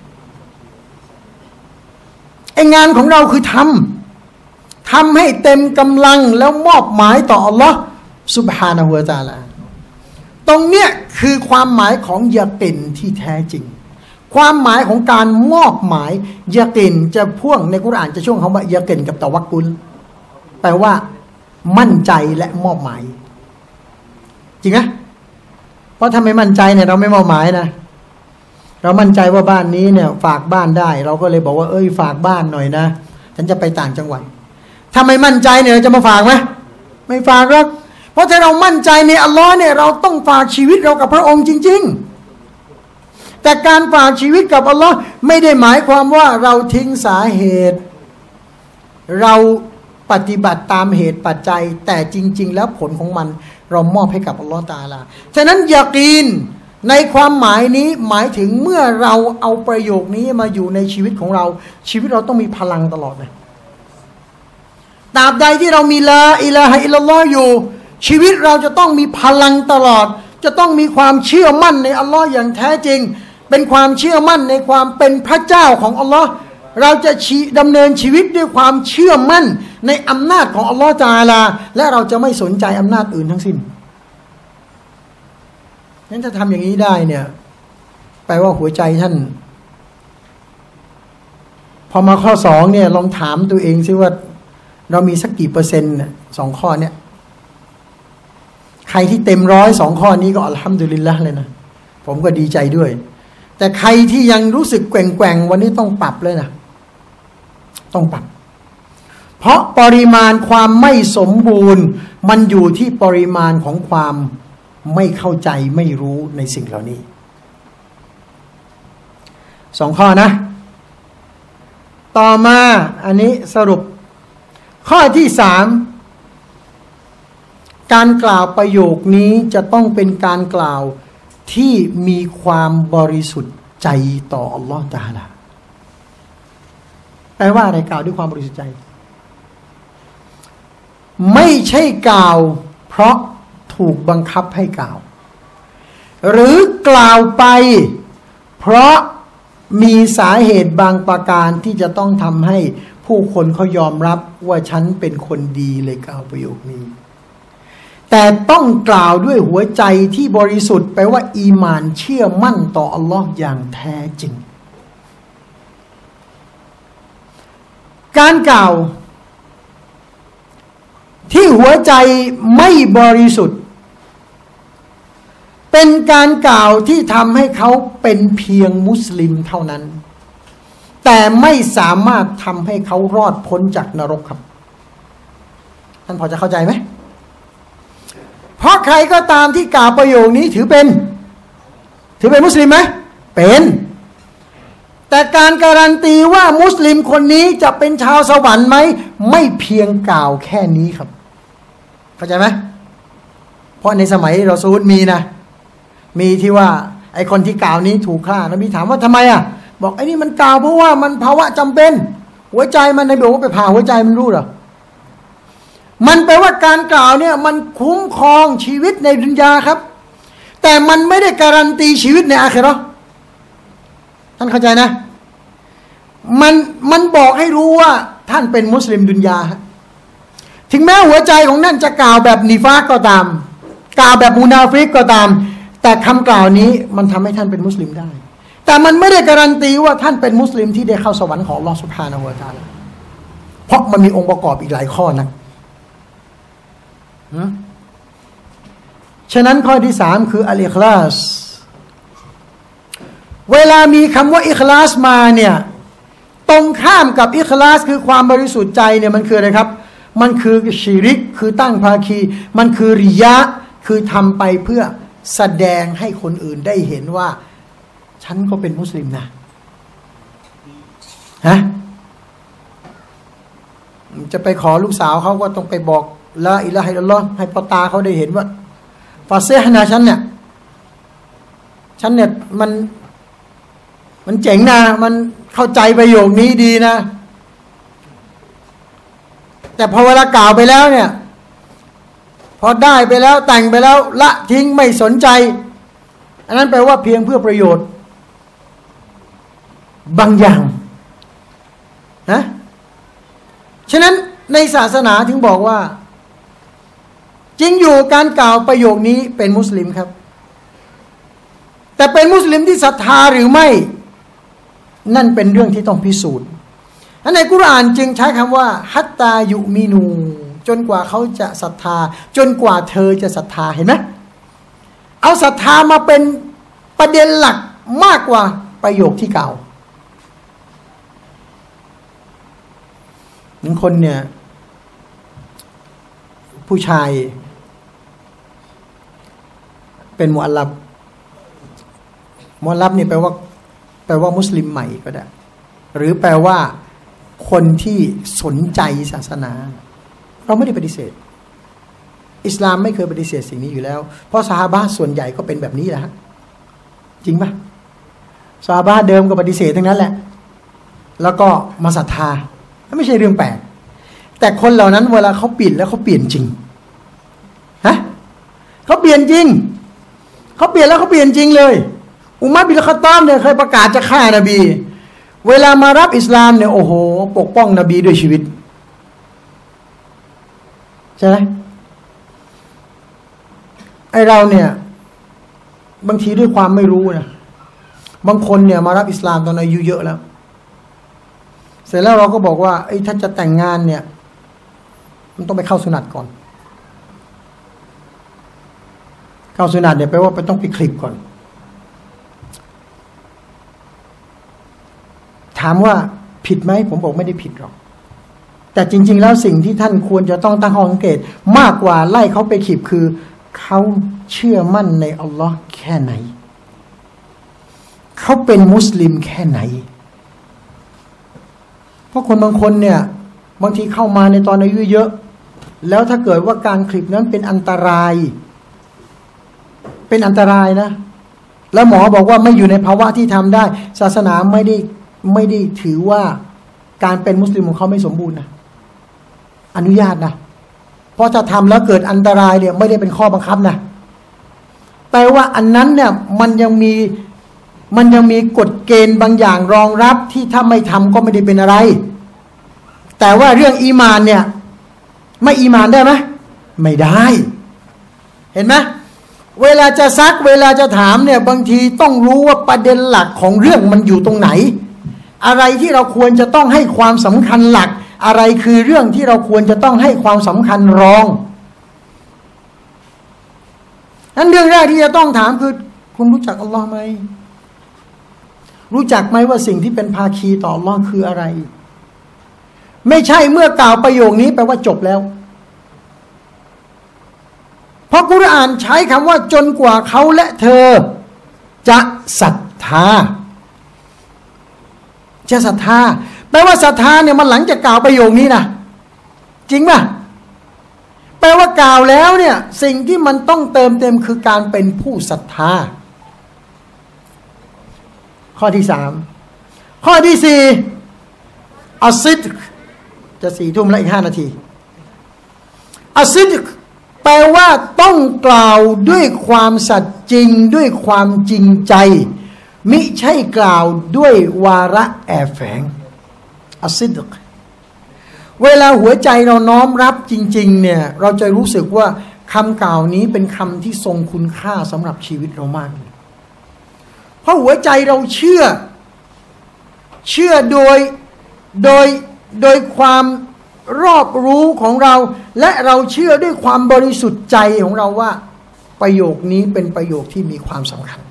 ไอ้งานของเราคือทำทำให้เต็มกำลังแล้วมอบหมายต่ออัลลอฮ์ซุบฮานะฮูวะตะอาลาตรงเนี้ยคือความหมายของยะกีนที่แท้จริงความหมายของการมอบหมายยะกีนจะพ่วงในกุรอานจะช่วงคำว่ายะกีนกับตะวักกุลแปลว่ามั่นใจและมอบหมายจริงไหมเพราะถ้าไม่มั่นใจเนี่ยเราไม่มอบหมายนะเรามั่นใจว่าบ้านนี้เนี่ยฝากบ้านได้เราก็เลยบอกว่าเอ้ยฝากบ้านหน่อยนะฉันจะไปต่างจังหวัดถ้าไม่มั่นใจเนี่ยเราจะมาฝากไหมไม่ฝากหรอกเพราะถ้าเรามั่นใจในอัลลอฮ์เนี่ยเราต้องฝากชีวิตเรากับพระองค์จริงๆแต่การฝากชีวิตกับอัลลอฮ์ไม่ได้หมายความว่าเราทิ้งสาเหตุเราปฏิบัติตามเหตุปัจจัยแต่จริงๆแล้วผลของมันเรามอบให้กับอัลลอฮ์ตะอาลาฉะนั้นยะกีนในความหมายนี้หมายถึงเมื่อเราเอาประโยคนี้มาอยู่ในชีวิตของเราชีวิตเราต้องมีพลังตลอดเลยตราบใดที่เรามีลาอิลาฮะอิลลัลลอฮ์อยู่ชีวิตเราจะต้องมีพลังตลอดจะต้องมีความเชื่อมั่นในอัลลอฮ์อย่างแท้จริงเป็นความเชื่อมั่นในความเป็นพระเจ้าของอัลลอฮ์เราจะดำเนินชีวิตด้วยความเชื่อมั่นในอำนาจของอัลลอฮ์ตะอาลาและเราจะไม่สนใจอำนาจอื่นทั้งสิ้นงั้นถ้าทำอย่างนี้ได้เนี่ยแปลว่าหัวใจท่านพอมาข้อสองเนี่ยลองถามตัวเองซิว่าเรามีสักกี่เปอร์เซ็นต์สองข้อเนี่ยใครที่เต็มร้อยสองข้อนี้ก็อัลฮัมดุลิลละห์เลยนะผมก็ดีใจด้วยแต่ใครที่ยังรู้สึกแกว่งๆวันนี้ต้องปรับเลยนะต้องปรับเพราะปริมาณความไม่สมบูรณ์มันอยู่ที่ปริมาณของความไม่เข้าใจไม่รู้ในสิ่งเหล่านี้สองข้อนะต่อมาอันนี้สรุปข้อที่สามการกล่าวประโยคนี้จะต้องเป็นการกล่าวที่มีความบริสุทธิ์ใจต่ออัลลอฮฺตะอาลาแปลว่าอะไรกล่าวด้วยความบริสุทธิ์ใจไม่ใช่กล่าวเพราะถูกบังคับให้กล่าวหรือกล่าวไปเพราะมีสาเหตุบางประการที่จะต้องทำให้ผู้คนเขายอมรับว่าฉันเป็นคนดีเลยกล่าวประโยคนี้แต่ต้องกล่าวด้วยหัวใจที่บริสุทธิ์แปลว่าอีหม่านเชื่อมั่นต่ออัลลอฮ์อย่างแท้จริงการกล่าวที่หัวใจไม่บริสุทธิ์เป็นการกล่าวที่ทำให้เขาเป็นเพียงมุสลิมเท่านั้นแต่ไม่สามารถทำให้เขารอดพ้นจากนรกครับท่านพอจะเข้าใจไหมเพราะใครก็ตามที่กล่าวประโยคนี้ถือเป็นถือเป็นมุสลิมไหมเป็นแต่การการันตีว่ามุสลิมคนนี้จะเป็นชาวสวรรค์ไหมไม่เพียงกล่าวแค่นี้ครับเข้าใจไหมเพราะในสมัยรอซูลมีนะมีที่ว่าไอคนที่กล่าวนี้ถูกฆ่าแล้วมีถามว่าทำไมอ่ะบอกไอ้นี่มันกล่าวเพราะว่ามันภาวะจำเป็นหัวใจมันในบอกว่าไปผ่าหัวใจมันรู้เหรอมันแปลว่าการกล่าวเนี่ยมันคุ้มครองชีวิตในดุนยาครับแต่มันไม่ได้การันตีชีวิตในอาคิเราะห์ท่านเข้าใจนะมันมันบอกให้รู้ว่าท่านเป็นมุสลิมดุนยาถึงแม้หัวใจของท่านจะกล่าวแบบนิฟากก็ตามกล่าวแบบมุนาฟิกก็ตามแต่คำกล่าวนี้มันทำให้ท่านเป็นมุสลิมได้แต่มันไม่ได้การันตีว่าท่านเป็นมุสลิมที่ได้เข้าสวรรค์ของอัลเลาะห์ซุบฮานะฮูวะตะอาลาเพราะมันมีองค์ประกอบอีกหลายข้อนะฉะนั้นข้อที่สามคืออัลอิคลาสเวลามีคำว่าอิคลาสมาเนี่ยตรงข้ามกับอิคลาสคือความบริสุทธิ์ใจเนี่ยมันคืออะไรครับมันคือชิริกคือตั้งภาคีมันคือริยะคือทำไปเพื่อแสดงให้คนอื่นได้เห็นว่าฉันก็เป็นมุสลิมนะฮะจะไปขอลูกสาวเขาก็ต้องไปบอกละอิละฮะอิลลัลลอฮ์ให้พ่อตาเขาได้เห็นว่าฟาเซฮ์นะฉันเนี่ยฉันเนี่ยมันมันเจ๋งนะมันเข้าใจประโยคนี้ดีนะแต่พอเวลากล่าวไปแล้วเนี่ยพอได้ไปแล้วแต่งไปแล้วละทิ้งไม่สนใจอันนั้นแปลว่าเพียงเพื่อประโยชน์บางอย่างนะฉะนั้นในศาสนาถึงบอกว่าจริงอยู่การกล่าวประโยคนี้เป็นมุสลิมครับแต่เป็นมุสลิมที่ศรัทธาหรือไม่นั่นเป็นเรื่องที่ต้องพิสูจน์ในกุรอานจึงใช้คำว่าฮัตตายุมินูจนกว่าเขาจะศรัทธาจนกว่าเธอจะศรัทธาเห็นไหมเอาศรัทธามาเป็นประเด็นหลักมากกว่าประโยคที่กล่าวหนึ่งคนเนี่ยผู้ชายเป็นมุอัลลับมุอัลลับนี่แปลว่าแปลว่ามุสลิมใหม่ก็ได้หรือแปลว่าคนที่สนใจศาสนาเราไม่ได้ปฏิเสธอิสลามไม่เคยปฏิเสธสิ่งนี้อยู่แล้วเพราะซอฮาบะห์ส่วนใหญ่ก็เป็นแบบนี้แหละจริงปะซอฮาบะห์เดิมก็ปฏิเสธทั้งนั้นแหละแล้วก็มาศรัทธาไม่ใช่เรื่องแปลกแต่คนเหล่านั้นเวลาเขาเปลี่ยนแล้วเขาเปลี่ยนจริงฮะเขาเปลี่ยนจริงเขาเปลี่ยนแล้วเขาเปลี่ยนจริงเลยอุมัรบิน ค็อฏฏอบเนี่ยเคยประกาศจะฆ่านบีเวลามารับอิสลามเนี่ยโอ้โหปกป้องนบีด้วยชีวิตใช่ไหมไอเราเนี่ยบางทีด้วยความไม่รู้นะบางคนเนี่ยมารับอิสลามตอนอายุเยอะแล้วเสร็จแล้วเราก็บอกว่าไอ้ถ้าจะแต่งงานเนี่ยมันต้องไปเข้าสุนัตก่อนเข้าสุนัตเนี่ยแปลว่าไปต้องไปคลิปก่อนถามว่าผิดไหมผมบอกไม่ได้ผิดหรอกแต่จริงๆแล้วสิ่งที่ท่านควรจะต้องตั้งข้อสังเกตมากกว่าไล่เขาไปคลิปคือเขาเชื่อมั่นในอัลลอฮ์แค่ไหนเขาเป็นมุสลิมแค่ไหนเพราะคนบางคนเนี่ยบางทีเข้ามาในตอนอายุเยอะแล้วถ้าเกิดว่าการคลิปนั้นเป็นอันตรายเป็นอันตรายนะแล้วหมอบอกว่าไม่อยู่ในภาวะที่ทำได้ศาสนาไม่ได้ไม่ได้ถือว่าการเป็นมุสลิมของเขาไม่สมบูรณ์นะอนุญาตนะเพราะถ้าทำแล้วเกิดอันตรายเนี่ยไม่ได้เป็นข้อบังคับนะแปลว่าอันนั้นเนี่ยมันยังมีมันยังมีกฎเกณฑ์บางอย่างรองรับที่ถ้าไม่ทำก็ไม่ได้เป็นอะไรแต่ว่าเรื่องอีมานเนี่ยไม่อีมานได้ไหมไม่ได้เห็นไหมเวลาจะซักเวลาจะถามเนี่ยบางทีต้องรู้ว่าประเด็นหลักของเรื่องมันอยู่ตรงไหนอะไรที่เราควรจะต้องให้ความสำคัญหลักอะไรคือเรื่องที่เราควรจะต้องให้ความสำคัญรองนั้นเรื่องแรกที่จะต้องถามคือคุณรู้จักอัลลอฮ์ไหมรู้จักไหมว่าสิ่งที่เป็นภาคีต่ออัลลอฮ์คืออะไรไม่ใช่เมื่อกล่าวประโยคนี้แปลว่าจบแล้วพราะกุรอานใช้คำว่าจนกว่าเขาและเธอจะศรัทธาจะศรัทธาแปลว่าศรัทธาเนี่ยมันหลังจากกล่าวประโยคนี้นะจริงป่ะแปลว่ากล่าวแล้วเนี่ยสิ่งที่มันต้องเติมเต็มคือการเป็นผู้ศรัทธาข้อที่สามข้อที่สี่อัสซิดกจะสี่ทุ่มแล้วอีกห้านาทีอัสซิดกแปลว่าต้องกล่าวด้วยความสัตย์จริงด้วยความจริงใจมิใช่กล่าวด้วยวาระแอบแฝงอัสซิดกเวลาหัวใจเราน้อมรับจริงๆเนี่ยเราจะรู้สึกว่าคำกล่าวนี้เป็นคำที่ทรงคุณค่าสำหรับชีวิตเรามากเพราะหัวใจเราเชื่อเชื่อโดยโดยโดยความรอบรู้ของเราและเราเชื่อด้วยความบริสุทธิ์ใจของเราว่าประโยคนี้เป็นประโยคที่มีความสำคัญ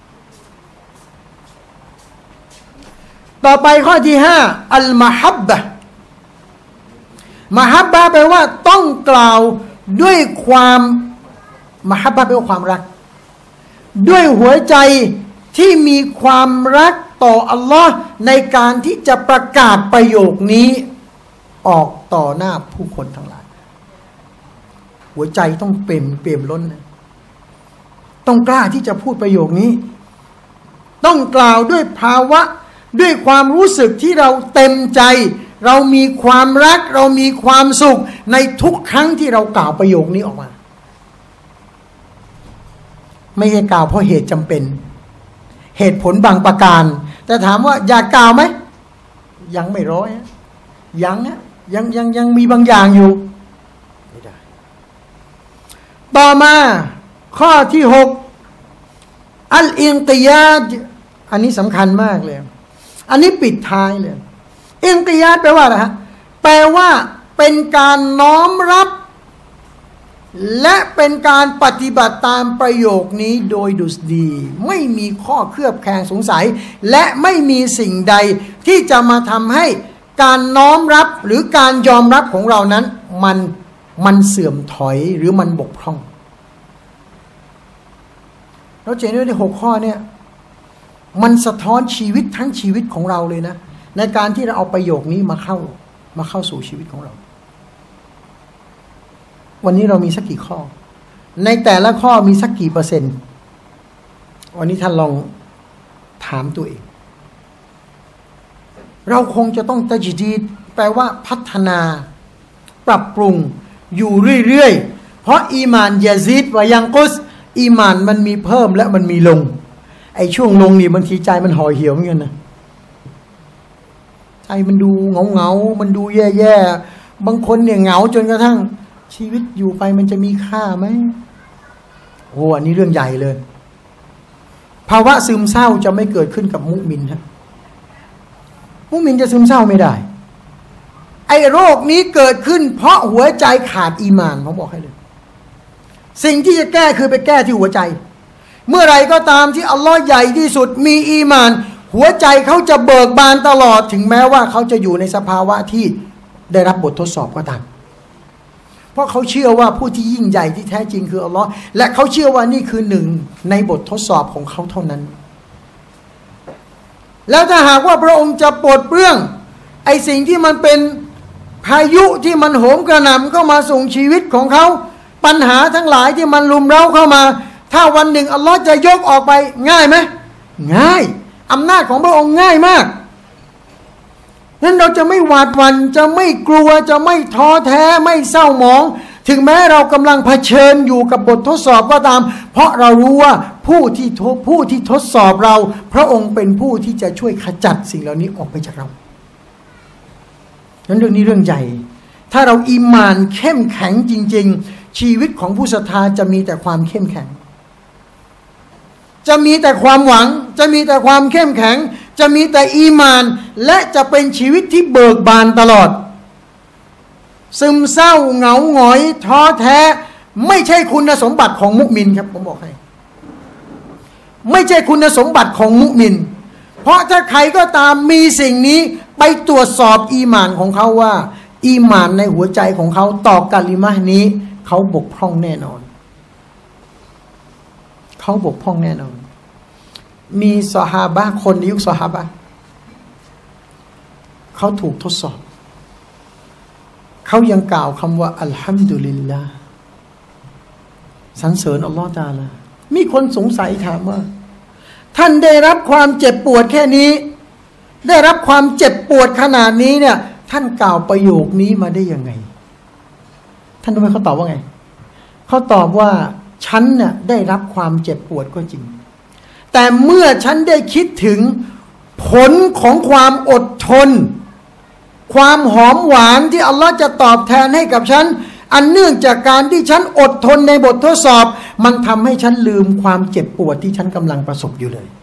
ต่อไปข้อที่ห้าอัลมะฮับบะห์มะฮับบะห์แปลว่าต้องกล่าวด้วยความมะฮับบะห์แปลว่าความรักด้วยหัวใจที่มีความรักต่ออัลลอฮ์ในการที่จะประกาศประโยคนี้ออกต่อหน้าผู้คนทั้งหลายหัวใจต้องเปี่ยมเปี่ยมล้นต้องกล้าที่จะพูดประโยคนี้ต้องกล่าวด้วยภาวะด้วยความรู้สึกที่เราเต็มใจเรามีความรักเรามีความสุขในทุกครั้งที่เรากล่าวประโยคนี้ออกมาไม่ใช่กล่าวเพราะเหตุจำเป็นเหตุผลบางประการแต่ถามว่าอยากกล่าวไหมยังไม่ร้อยยังนะยังยังยังมีบางอย่างอยู่ไม่ได้ต่อมาข้อที่หกอัลอินกิยาดอันนี้สำคัญมากเลยอันนี้ปิดท้ายเลยอินกิยาดแปลว่าอะไรฮะแปลว่าเป็นการน้อมรับและเป็นการปฏิบัติตามประโยคนี้โดยดุษดีไม่มีข้อเคลือบแคลงสงสัยและไม่มีสิ่งใดที่จะมาทำให้การน้อมรับหรือการยอมรับของเรานั้นมันมันเสื่อมถอยหรือมันบกพร่องเราเจนด้วยในหกข้อเนี่ยมันสะท้อนชีวิตทั้งชีวิตของเราเลยนะในการที่เราเอาประโยคนี้มาเข้ามาเข้าสู่ชีวิตของเราวันนี้เรามีสักกี่ข้อในแต่ละข้อมีสักกี่เปอร์เซ็นต์วันนี้ท่านลองถามตัวเองเราคงจะต้องตัจดีดแปลว่าพัฒนาปรับปรุงอยู่เรื่อยๆเพราะอีมานยะซีดวะยังกุสอีมานมันมีเพิ่มและมันมีลงไอ้ช่วงลงนี่บางทีใจมันห่อเหี่ยวเหมือนกันนะใจมันดูเหงาๆมันดูแย่ๆบางคนเนี่ยเหงาจนกระทั่งชีวิตอยู่ไปมันจะมีค่าไหมโอ้อันนี้เรื่องใหญ่เลยภาวะซึมเศร้าจะไม่เกิดขึ้นกับมุมินครับมุมินจะซึมเศร้าไม่ได้ไอ้โรคนี้เกิดขึ้นเพราะหัวใจขาดอีหม่านผมบอกให้เลยสิ่งที่จะแก้คือไปแก้ที่หัวใจเมื่อไรก็ตามที่อัลลอฮ์ใหญ่ที่สุดมีอีหม่านหัวใจเขาจะเบิกบานตลอดถึงแม้ว่าเขาจะอยู่ในสภาวะที่ได้รับบททดสอบก็ตามเพราะเขาเชื่อว่าผู้ที่ยิ่งใหญ่ที่แท้จริงคืออัลลอฮ์และเขาเชื่อว่านี่คือหนึ่งในบททดสอบของเขาเท่านั้นแล้วถ้าหากว่าพระองค์จะปลดเปลื้องไอ้สิ่งที่มันเป็นพายุที่มันโหมกระหน่ำเข้ามาส่งชีวิตของเขาปัญหาทั้งหลายที่มันลุมเร้าเข้ามาถ้าวันหนึ่งอัลลอฮ์จะยกออกไปง่ายไหมง่ายอำนาจของพระองค์ง่ายมากนั้นเราจะไม่หวาดหวั่นจะไม่กลัวจะไม่ท้อแท้ไม่เศร้าหมองถึงแม้เรากำลังเผชิญอยู่กับบททดสอบก็ตามเพราะเรารู้ว่าผู้ที่ผู้ที่ทดสอบเราพระองค์เป็นผู้ที่จะช่วยขจัดสิ่งเหล่านี้ออกไปจากเรานั้นเรื่องนี้เรื่องใหญ่ถ้าเราอีหม่านเข้มแข็งจริงๆชีวิตของผู้ศรัทธาจะมีแต่ความเข้มแข็งจะมีแต่ความหวังจะมีแต่ความเข้มแข็งจะมีแต่อีหม่านและจะเป็นชีวิตที่เบิกบานตลอดซึมเศร้าเหงาหงอยท้อแท้ไม่ใช่คุณสมบัติของมุมินครับผมบอกให้ไม่ใช่คุณสมบัติของมุมินเพราะถ้าใครก็ตามมีสิ่งนี้ไปตรวจสอบอีหม่านของเขาว่าอีหม่านในหัวใจของเขาต่อกะลิมะห์นี้เขาบกพร่องแน่นอนเขาบกพร่องแน่นอนมีซอฮาบะห์คนในยุคซอฮาบะห์เขาถูกทดสอบเขายังกล่าวคำว่าอัลฮัมดุลิลลาห์สรรเสริญอัลลอฮฺตะอาลามีคนสงสัยถามว่าท่านได้รับความเจ็บปวดแค่นี้ได้รับความเจ็บปวดขนาดนี้เนี่ยท่านกล่าวประโยคนี้มาได้ยังไงท่านรู้ไหมเขาตอบว่าไงเขาตอบว่าฉันเนี่ยได้รับความเจ็บปวดก็จริงแต่เมื่อฉันได้คิดถึงผลของความอดทนความหอมหวานที่อัลลอฮ์จะตอบแทนให้กับฉันอันเนื่องจากการที่ฉันอดทนในบททดสอบมันทำให้ฉันลืมความเจ็บปวดที่ฉันกำลังประสบอยู่เลย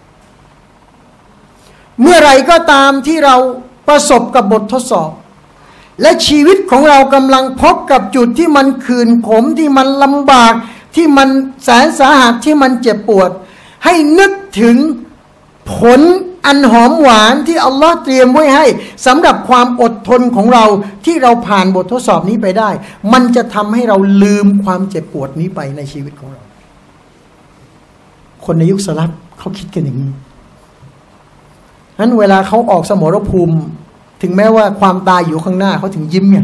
เมื่อไรก็ตามที่เราประสบกับบททดสอบและชีวิตของเรากำลังพบกับจุดที่มันขื่นขมที่มันลำบากที่มันแสนสาหัสที่มันเจ็บปวดให้นึกถึงผลอันหอมหวานที่อัลลอฮ์เตรียมไว้ให้สำหรับความอดทนของเราที่เราผ่านบททดสอบนี้ไปได้มันจะทำให้เราลืมความเจ็บปวดนี้ไปในชีวิตของเราคนในยุคสลับเขาคิดกันอย่างนี้นั้นเวลาเขาออกสมรภูมิถึงแม้ว่าความตายอยู่ข้างหน้าเขาถึงยิ้มไง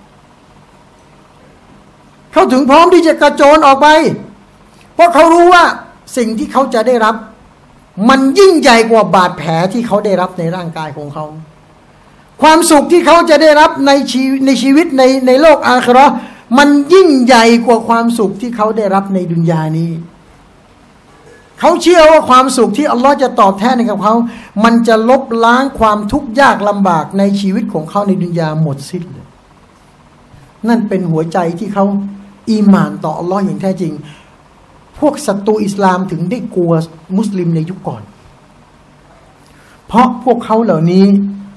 เขาถึงพร้อมที่จะกระโจนออกไปเพราะเขารู้ว่าสิ่งที่เขาจะได้รับมันยิ่งใหญ่กว่าบาดแผลที่เขาได้รับในร่างกายของเขาความสุขที่เขาจะได้รับในชีวิตในชีวิตในในโลกอาคิเราะห์มันยิ่งใหญ่กว่าความสุขที่เขาได้รับในดุนยานี้เขาเชื่อว่าความสุขที่อัลลอฮ์จะตอบแทนให้กับเขามันจะลบล้างความทุกข์ยากลำบากในชีวิตของเขาในดุนยาหมดสิ้นเลยนั่นเป็นหัวใจที่เขาอีหม่านต่ออัลลอฮ์อย่างแท้จริงพวกศัตรูอิสลามถึงได้กลัวมุสลิมในยุคก่อนเพราะพวกเขาเหล่านี้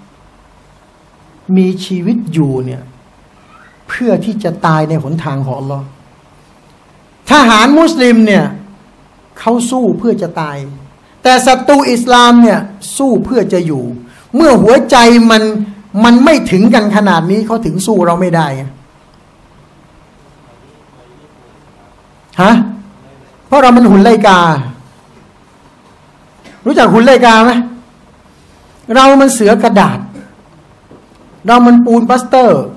มีชีวิตอยู่เนี่ยเพื่อที่จะตายในหนทางของอัลลอฮ์ทหารมุสลิมเนี่ยเขาสู้เพื่อจะตายแต่ศัตรูอิสลามเนี่ยสู้เพื่อจะอยู่เมื่อหัวใจมันมันไม่ถึงกันขนาดนี้เขาถึงสู้เราไม่ได้ฮะเพราะเรามันหุ่นไลการู้จักหุ่นไลกาไหมเรามันเสือกระดาษเรามันปูนปลาสเตอร์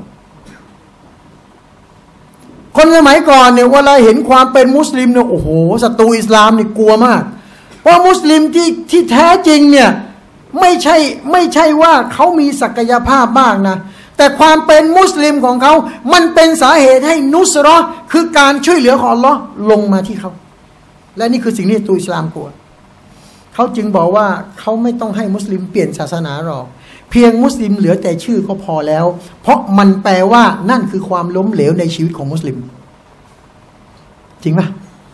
คนสมัยก่อนเนี่ยเวลาเห็นความเป็นมุสลิมเนี่ยโอ้โหศัตรูอิสลามเนี่ยกลัวมากเพราะมุสลิมที่ที่แท้จริงเนี่ยไม่ใช่ไม่ใช่ว่าเขามีศักยภาพมากนะแต่ความเป็นมุสลิมของเขามันเป็นสาเหตุให้นุสเราะห์คือการช่วยเหลือของอัลเลาะห์ลงมาที่เขาและนี่คือสิ่งที่ตัวอิสลามกลัวเขาจึงบอกว่าเขาไม่ต้องให้มุสลิมเปลี่ยนศาสนาหรอกเพียงมุสลิมเหลือแต่ชื่อก็พอแล้วเพราะมันแปลว่านั่นคือความล้มเหลวในชีวิตของมุสลิมจริงไหม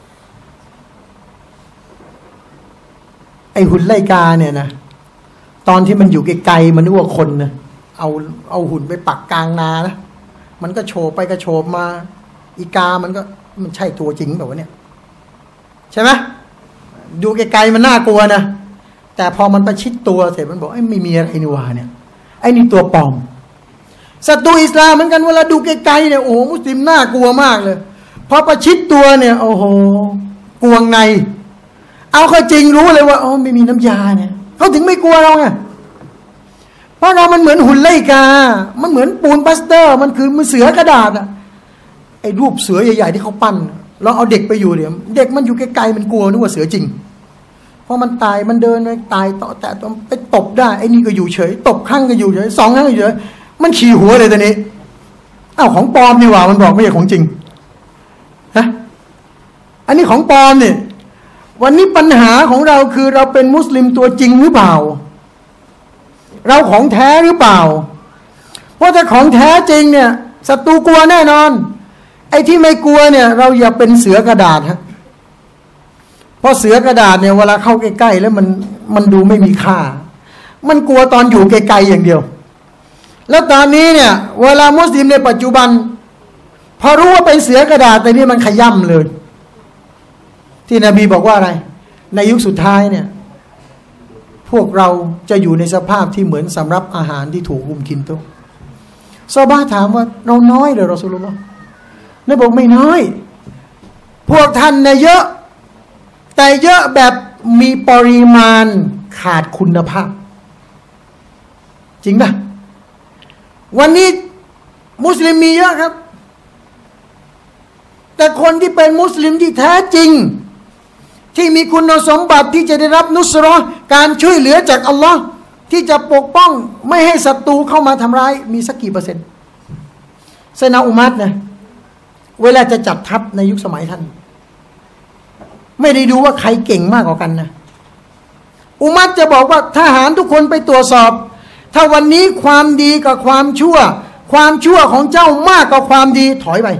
ไอหุ่นไลกาเนี่ยนะตอนที่มันอยู่ไกลๆมันนึกว่าคนนะเอาเอาหุ่นไปปักกลางนานะมันก็โฉบไปก็โฉบมาอีกามันก็มันใช่ตัวจริงแบบว่าเนี่ยใช่ไหมดูไกลๆมันน่ากลัวนะแต่พอมันประชิดตัวเสร็จมันบอกไอ้ไม่มีอะไรนี่วาเนี่ยไอ้นี่ตัวปลอมศัตรูอิสลามเหมือนกันเวลาดูไกลๆเนี่ยโอ้โหมุสลิมน่ากลัวมากเลยพอประชิดตัวเนี่ยโอ้โหกวงในเอาเข้าจริงรู้เลยว่าอ๋อไม่มีน้ำยาเนี่ยเขาถึงไม่กลัวเราไงเพราะเรามันเหมือนหุ่นไลกามันเหมือนปูนปลาสเตอร์มันคือมือเสือกระดาษอะไอ้รูปเสือใหญ่ๆที่เขาปั้นเราเอาเด็กไปอยู่เดี๋ยวเด็กมันอยู่ไกลๆมันกลัวนึกว่าเสือจริงเพราะมันตายมันเดินไปตายต่อแต่ต้องไปตบได้ไอ้นี่ก็อยู่เฉยตบข้างก็อยู่เฉยสองข้างก็อยู่เฉยมันขี่หัวเลยตอนนี้อ้าวของปลอมนี่หว่ามันบอกไม่ใช่ของจริงฮะอันนี้ของปลอมเนี่ยวันนี้ปัญหาของเราคือเราเป็นมุสลิมตัวจริงหรือเปล่าเราของแท้หรือเปล่าเพราะถ้าของแท้จริงเนี่ยศัตรูกลัวแน่นอนไอ้ที่ไม่กลัวเนี่ยเราอย่าเป็นเสือกระดาษฮะเพราะเสือกระดาษเนี่ยเวลาเข้าใกล้ๆแล้วมันมันดูไม่มีค่ามันกลัวตอนอยู่ไกลๆอย่างเดียวแล้วตอนนี้เนี่ยเวลามุสลิมในปัจจุบันพอรู้ว่าเป็นเสือกระดาษแต่นี่มันขย่ำเลยที่นบีบอกว่าอะไรในยุคสุดท้ายเนี่ยพวกเราจะอยู่ในสภาพที่เหมือนสำรับอาหารที่ถูกรุมกินโต๊ะซอฮาบะห์ถามว่าเราน้อยเหรอรอซูลุลลอฮ์นบีบอกไม่น้อยพวกท่านเนี่ยเยอะแต่เยอะแบบมีปริมาณขาดคุณภาพจริงป่ะวันนี้มุสลิมมีเยอะครับแต่คนที่เป็นมุสลิมที่แท้จริงที่มีคุณสมบัติที่จะได้รับนุสเราะห์การช่วยเหลือจากอัลลอฮ์ที่จะปกป้องไม่ให้ศัตรูเข้ามาทำร้ายมีสักกี่เปอร์เซ็นต์ไซนาอุมัรนะเวลาจะจัดทัพในยุคสมัยท่านไม่ได้ดูว่าใครเก่งมากกว่ากันนะอุมัรจะบอกว่าทหารทุกคนไปตรวจสอบถ้าวันนี้ความดีกับความชั่วความชั่วของเจ้ามากกว่าความดีถอยไป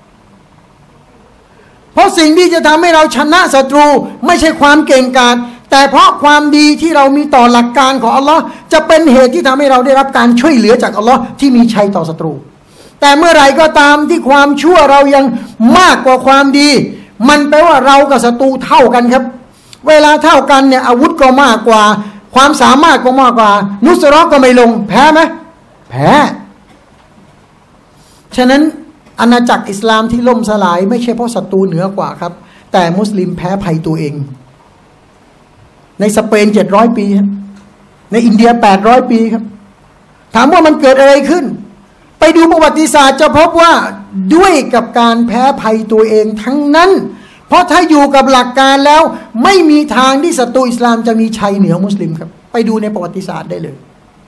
เพราะสิ่งที่จะทำให้เราชนะศัตรูไม่ใช่ความเก่งกาจแต่เพราะความดีที่เรามีต่อหลักการของอัลลอฮ์จะเป็นเหตุที่ทำให้เราได้รับการช่วยเหลือจากอัลลอฮ์ที่มีชัยต่อศัตรูแต่เมื่อไหร่ก็ตามที่ความชั่วเรายังมากกว่าความดีมันแปลว่าเรากับศัตรูเท่ากันครับเวลาเท่ากันเนี่ยอาวุธก็มากกว่าความสามารถก็มากกว่านุสเราะห์ก็ไม่ลงแพ้ไหมแพ้ฉะนั้นอาณาจักรอิสลามที่ล่มสลายไม่ใช่เพราะศัตรูเหนือกว่าครับแต่มุสลิมแพ้ภัยตัวเองในสเปนเจ็ดร้อยปีครับในอินเดียแปดร้อยปีครับถามว่ามันเกิดอะไรขึ้นไปดูประวัติศาสตร์จะพบว่าด้วยกับการแพ้ภัยตัวเองทั้งนั้นเพราะถ้าอยู่กับหลักการแล้วไม่มีทางที่ศัตรูอิสลามจะมีชัยเหนือมุสลิมครับไปดูในประวัติศาสตร์ได้เลย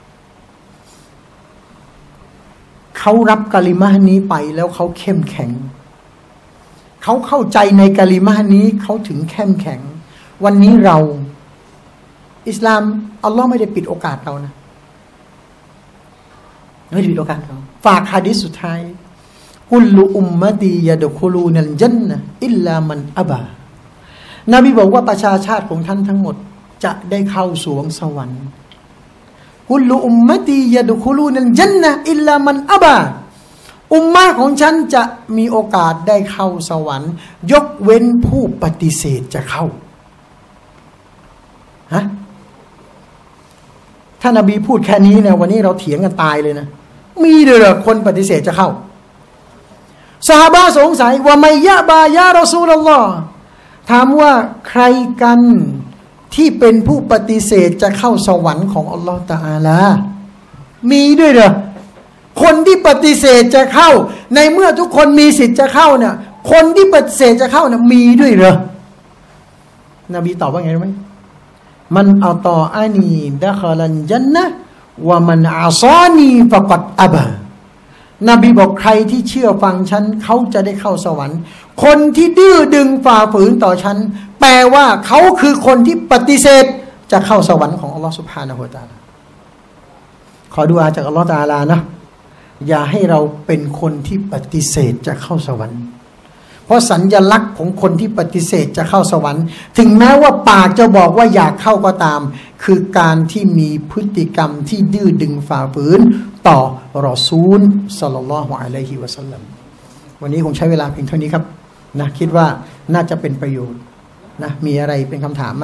เขารับกะลิมะห์นี้ไปแล้วเขาเข้มแข็งเขาเข้าใจในกะลิมะห์นี้เขาถึงเข้มแข็งวันนี้เราอิสลามอัลลอฮ์ไม่ได้ปิดโอกาสเรานะไม่ได้ปิดโอกาสเราฝากหะดีษสุดท้ายกุลอุมมะตียะดุคุลูนัลญันนะห์อิลลามันอะบานบีบอกว่าประชาชาติของท่านทั้งหมดจะได้เข้าสวงสวรรค์กุลอุมมะตียะดุคุลูนัลญันนะห์อิลลามันอะบาอุมมะของฉันจะมีโอกาสได้เข้าสวรรค์ยกเว้นผู้ปฏิเสธจะเข้าฮะถ้านบีพูดแค่นี้เนี่ยวันนี้เราเถียงกันตายเลยนะมีด้วยเหรอคนปฏิเสธจะเข้าซอฮาบะห์สงสัยว่าไมยะบายารอซูลุลลอฮ์ถามว่าใครกันที่เป็นผู้ปฏิเสธจะเข้าสวรรค์ของอัลลอฮฺตะอาลามีด้วยเหรอคนที่ปฏิเสธจะเข้าในเมื่อทุกคนมีสิทธิ์จะเข้าเนี่ยคนที่ปฏิเสธจะเข้าเนี่ยมีด้วยเหรอนบีตอบว่าไงรู้ไหมมันอัตออานีดะคอลันญันนะห์วะมันอาซานีฟะกัดอะบานบีบอกใครที่เชื่อฟังฉันเขาจะได้เข้าสวรรค์คนที่ดื้อดึงฝ่าฝืนต่อฉันแปลว่าเขาคือคนที่ปฏิเสธจะเข้าสวรรค์ของอัลลอฮฺซุบฮานะฮูวะตะอาลาขอดุอาจากอัลลอฮฺตะอาลานะอย่าให้เราเป็นคนที่ปฏิเสธจะเข้าสวรรค์เพราะสัญลักษณ์ของคนที่ปฏิเสธจะเข้าสวรรค์ถึงแม้ว่าปากจะบอกว่าอยากเข้าก็ตามคือการที่มีพฤติกรรมที่ดื้อดึงฝ่าฝืนต่อรอซูลศ็อลลัลลอฮุอะลัยฮิวะซัลลัมวันนี้คงใช้เวลาเพียงเท่านี้ครับนะคิดว่าน่าจะเป็นประโยชน์นะมีอะไรเป็นคำถามไหม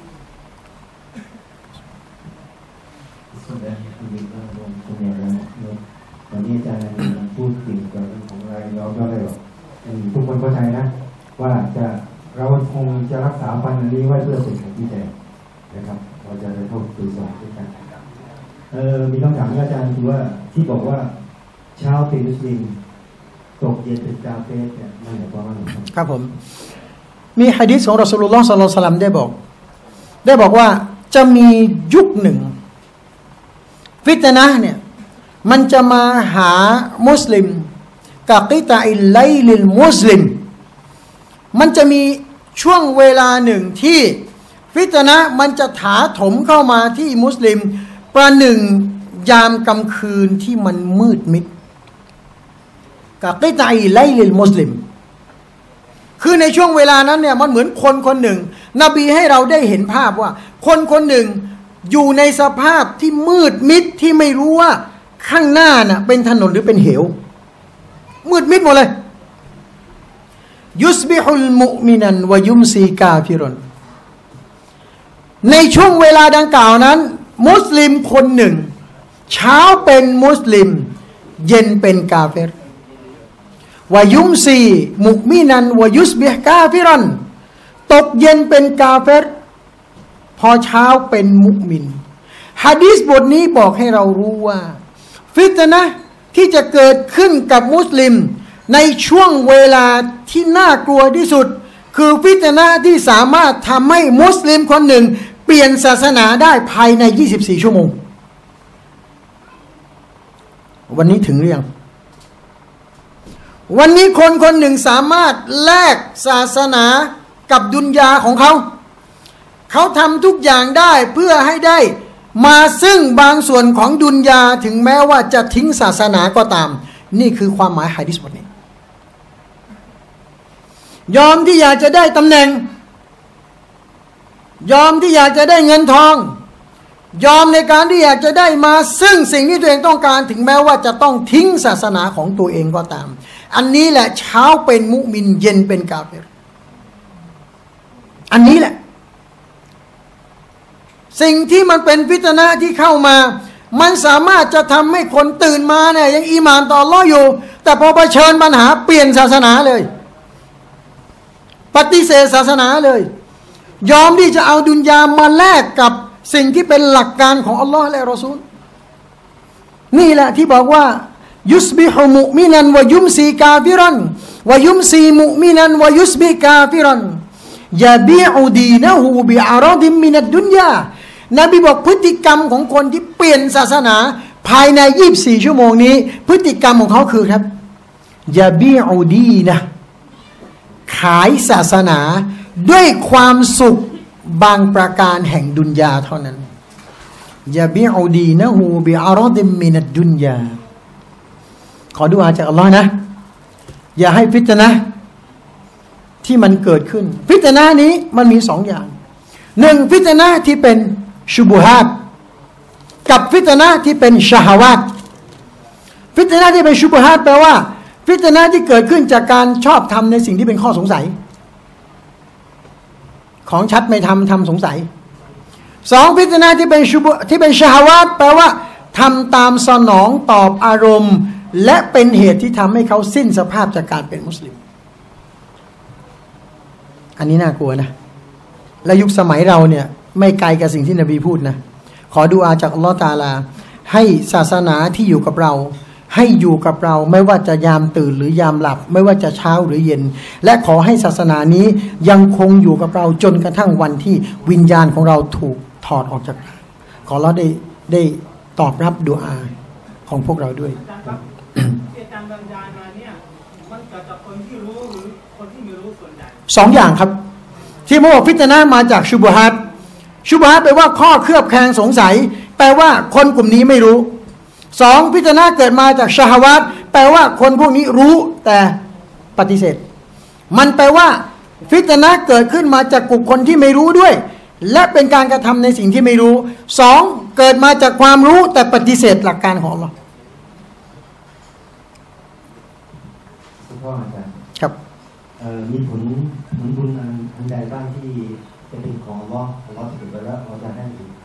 วันนี้อาจารย์พูดถึงเรื่องของรายย่อก็เลยบอกทุกคนเข้าใจนะว่าจะเราคงจะรักษาฟันอันนี้ไว้เพื่อเป็นของที่แท้นะครับเราจะได้เข้าสู่สวรรค์ด้วยกันเออมีคำถามอาจารย์คือว่าที่บอกว่าชาวเป็นมุสลิมตกเย็นเป็นกาเฟสเนี่ยมันหมายความว่าอะไรครับผมมีหะดีษของรอซูลุลลอฮ์ศ็อลลัลลอฮุอะลัยฮิวะซัลลัมได้บอกได้บอกว่าจะมียุคหนึ่งฟิตนะห์เนี่ยมันจะมาหามุสลิมกะกิตะอิลไลลิลมุสลิมมันจะมีช่วงเวลาหนึ่งที่ฟิตนะห์มันจะถาถมเข้ามาที่มุสลิมประหนึ่งยามกลางคืนที่มันมืดมิดกะกิตะอิลไลลิลมุสลิมคือในช่วงเวลานั้นเนี่ยมันเหมือนคนคนหนึ่งนบีให้เราได้เห็นภาพว่าคนคนหนึ่งอยู่ในสภาพที่มืดมิดที่ไม่รู้ว่าข้างหน้าน่ะเป็นถนนหรือเป็นเหวมืดมิดหมดเลยยุสบิฮุลมุมินันวะยุมซีกาฟิรอนในช่วงเวลาดังกล่าวนั้นมุสลิมคนหนึ่งเช้าเป็นมุสลิมเย็นเป็นกาเฟรวะยุมซีมุมินันวะยุสบิฮกาฟิรอนตกเย็นเป็นกาเฟรพอเช้าเป็นมุมินหะดีษบทนี้บอกให้เรารู้ว่าฟิตนะห์ที่จะเกิดขึ้นกับมุสลิมในช่วงเวลาที่น่ากลัวที่สุดคือฟิตนะห์ที่สามารถทำให้มุสลิมคนหนึ่งเปลี่ยนศาสนาได้ภายในยี่สิบสี่ชั่วโมงวันนี้ถึงหรือยังวันนี้คนคนหนึ่งสามารถแลกศาสนากับดุนยาของเขาเขาทำทุกอย่างได้เพื่อให้ได้มาซึ่งบางส่วนของดุนยาถึงแม้ว่าจะทิ้งศาสนาก็ตามนี่คือความหมายหะดีษบทนี้ยอมที่อยากจะได้ตำแหน่งยอมที่อยากจะได้เงินทองยอมในการที่อยากจะได้มาซึ่งสิ่งที่ตัวเองต้องการถึงแม้ว่าจะต้องทิ้งศาสนาของตัวเองก็ตามอันนี้แหละเช้าเป็นมุมินเย็นเป็นกาเฟรอันนี้แหละสิ่งที่มันเป็นฟิตนะห์ที่เข้ามามันสามารถจะทำให้คนตื่นมาเนี่ยยังอีหม่านต่ออัลเลาะห์อยู่แต่พอเผชิญปัญหาเปลี่ยนศาสนาเลยปฏิเสธศาสนาเลยยอมที่จะเอาดุนยามาแลกกับสิ่งที่เป็นหลักการของอัลลอฮ์และรอซูลนี่แหละที่บอกว่ายุสบิฮุมุมินันวะยุมซีกาฟิรันวะยุมซีมุมินันวะยุสบิกาฟิรันยะบีอุดีนะฮูบิอาราดิมมินัดดุนยานบีบอกพฤติกรรมของคนที่เปลี่ยนศาสนาภายในยี่สิบสี่ชั่วโมงนี้พฤติกรรมของเขาคือครับยะบีอุดีนะขายศาสนาด้วยความสุขบางประการแห่งดุนยาเท่านั้นยะบีอุดีนะฮูบิอาราดิมมินัดดุนยาขอดุอาจากอัลลอฮ์นะอย่าให้ฟิตนะห์ที่มันเกิดขึ้นฟิตนะห์นี้มันมีสองอย่างหนึ่งฟิตนะห์ที่เป็นชุบุฮาตกับฟิตนะห์ที่เป็นชะฮาวาตฟิตนะห์ที่เป็นชุบุฮาตแปลว่าฟิตนะห์ที่เกิดขึ้นจากการชอบทำในสิ่งที่เป็นข้อสงสัยของชัดไม่ทำทำสงสัยสองฟิตนะห์ที่เป็นชุบุที่เป็นชะฮาวาตแปลว่าทำตามสนองตอบอารมณ์และเป็นเหตุที่ทำให้เขาสิ้นสภาพจากการเป็นมุสลิมอันนี้น่ากลัวนะและยุคสมัยเราเนี่ยไม่ไกลกับสิ่งที่นบีพูดนะขอดุอาจากอัลลอฮฺตะอาลาให้ศาสนาที่อยู่กับเราให้อยู่กับเราไม่ว่าจะยามตื่นหรือยามหลับไม่ว่าจะเช้าหรือเย็นและขอให้ศาสนานี้ยังคงอยู่กับเราจนกระทั่งวันที่วิญญาณของเราถูกถอดออกจากขอเราได้ได้ตอบรับดุอาของพวกเราด้วยอาจารย์บรรยายมาเนี่ยมันเกิดจากคนที่รู้หรือคนที่ไม่รู้ส่วนใหญ่สองอย่างครับที่บอกฟิตนะห์มาจากชุบุฮัตชุบุฮัตแปลว่าข้อเคลือบแคลงสงสัยแปลว่าคนกลุ่มนี้ไม่รู้สองฟิตนะห์เกิดมาจากชะฮาวาตแปลว่าคนพวกนี้รู้แต่ปฏิเสธมันแปลว่าฟิตนะห์เกิดขึ้นมาจากกลุ่มคนที่ไม่รู้ด้วยและเป็นการกระทำในสิ่งที่ไม่รู้สองเกิดมาจากความรู้แต่ปฏิเสธหลักการของอัลเลาะห์พ่ออาจารย์ครับมีผลผลบุญอันใดบ้างที่จะเป็นของอัลเลาะห์อัลเลาะห์ถือไปแล้วเราจะให้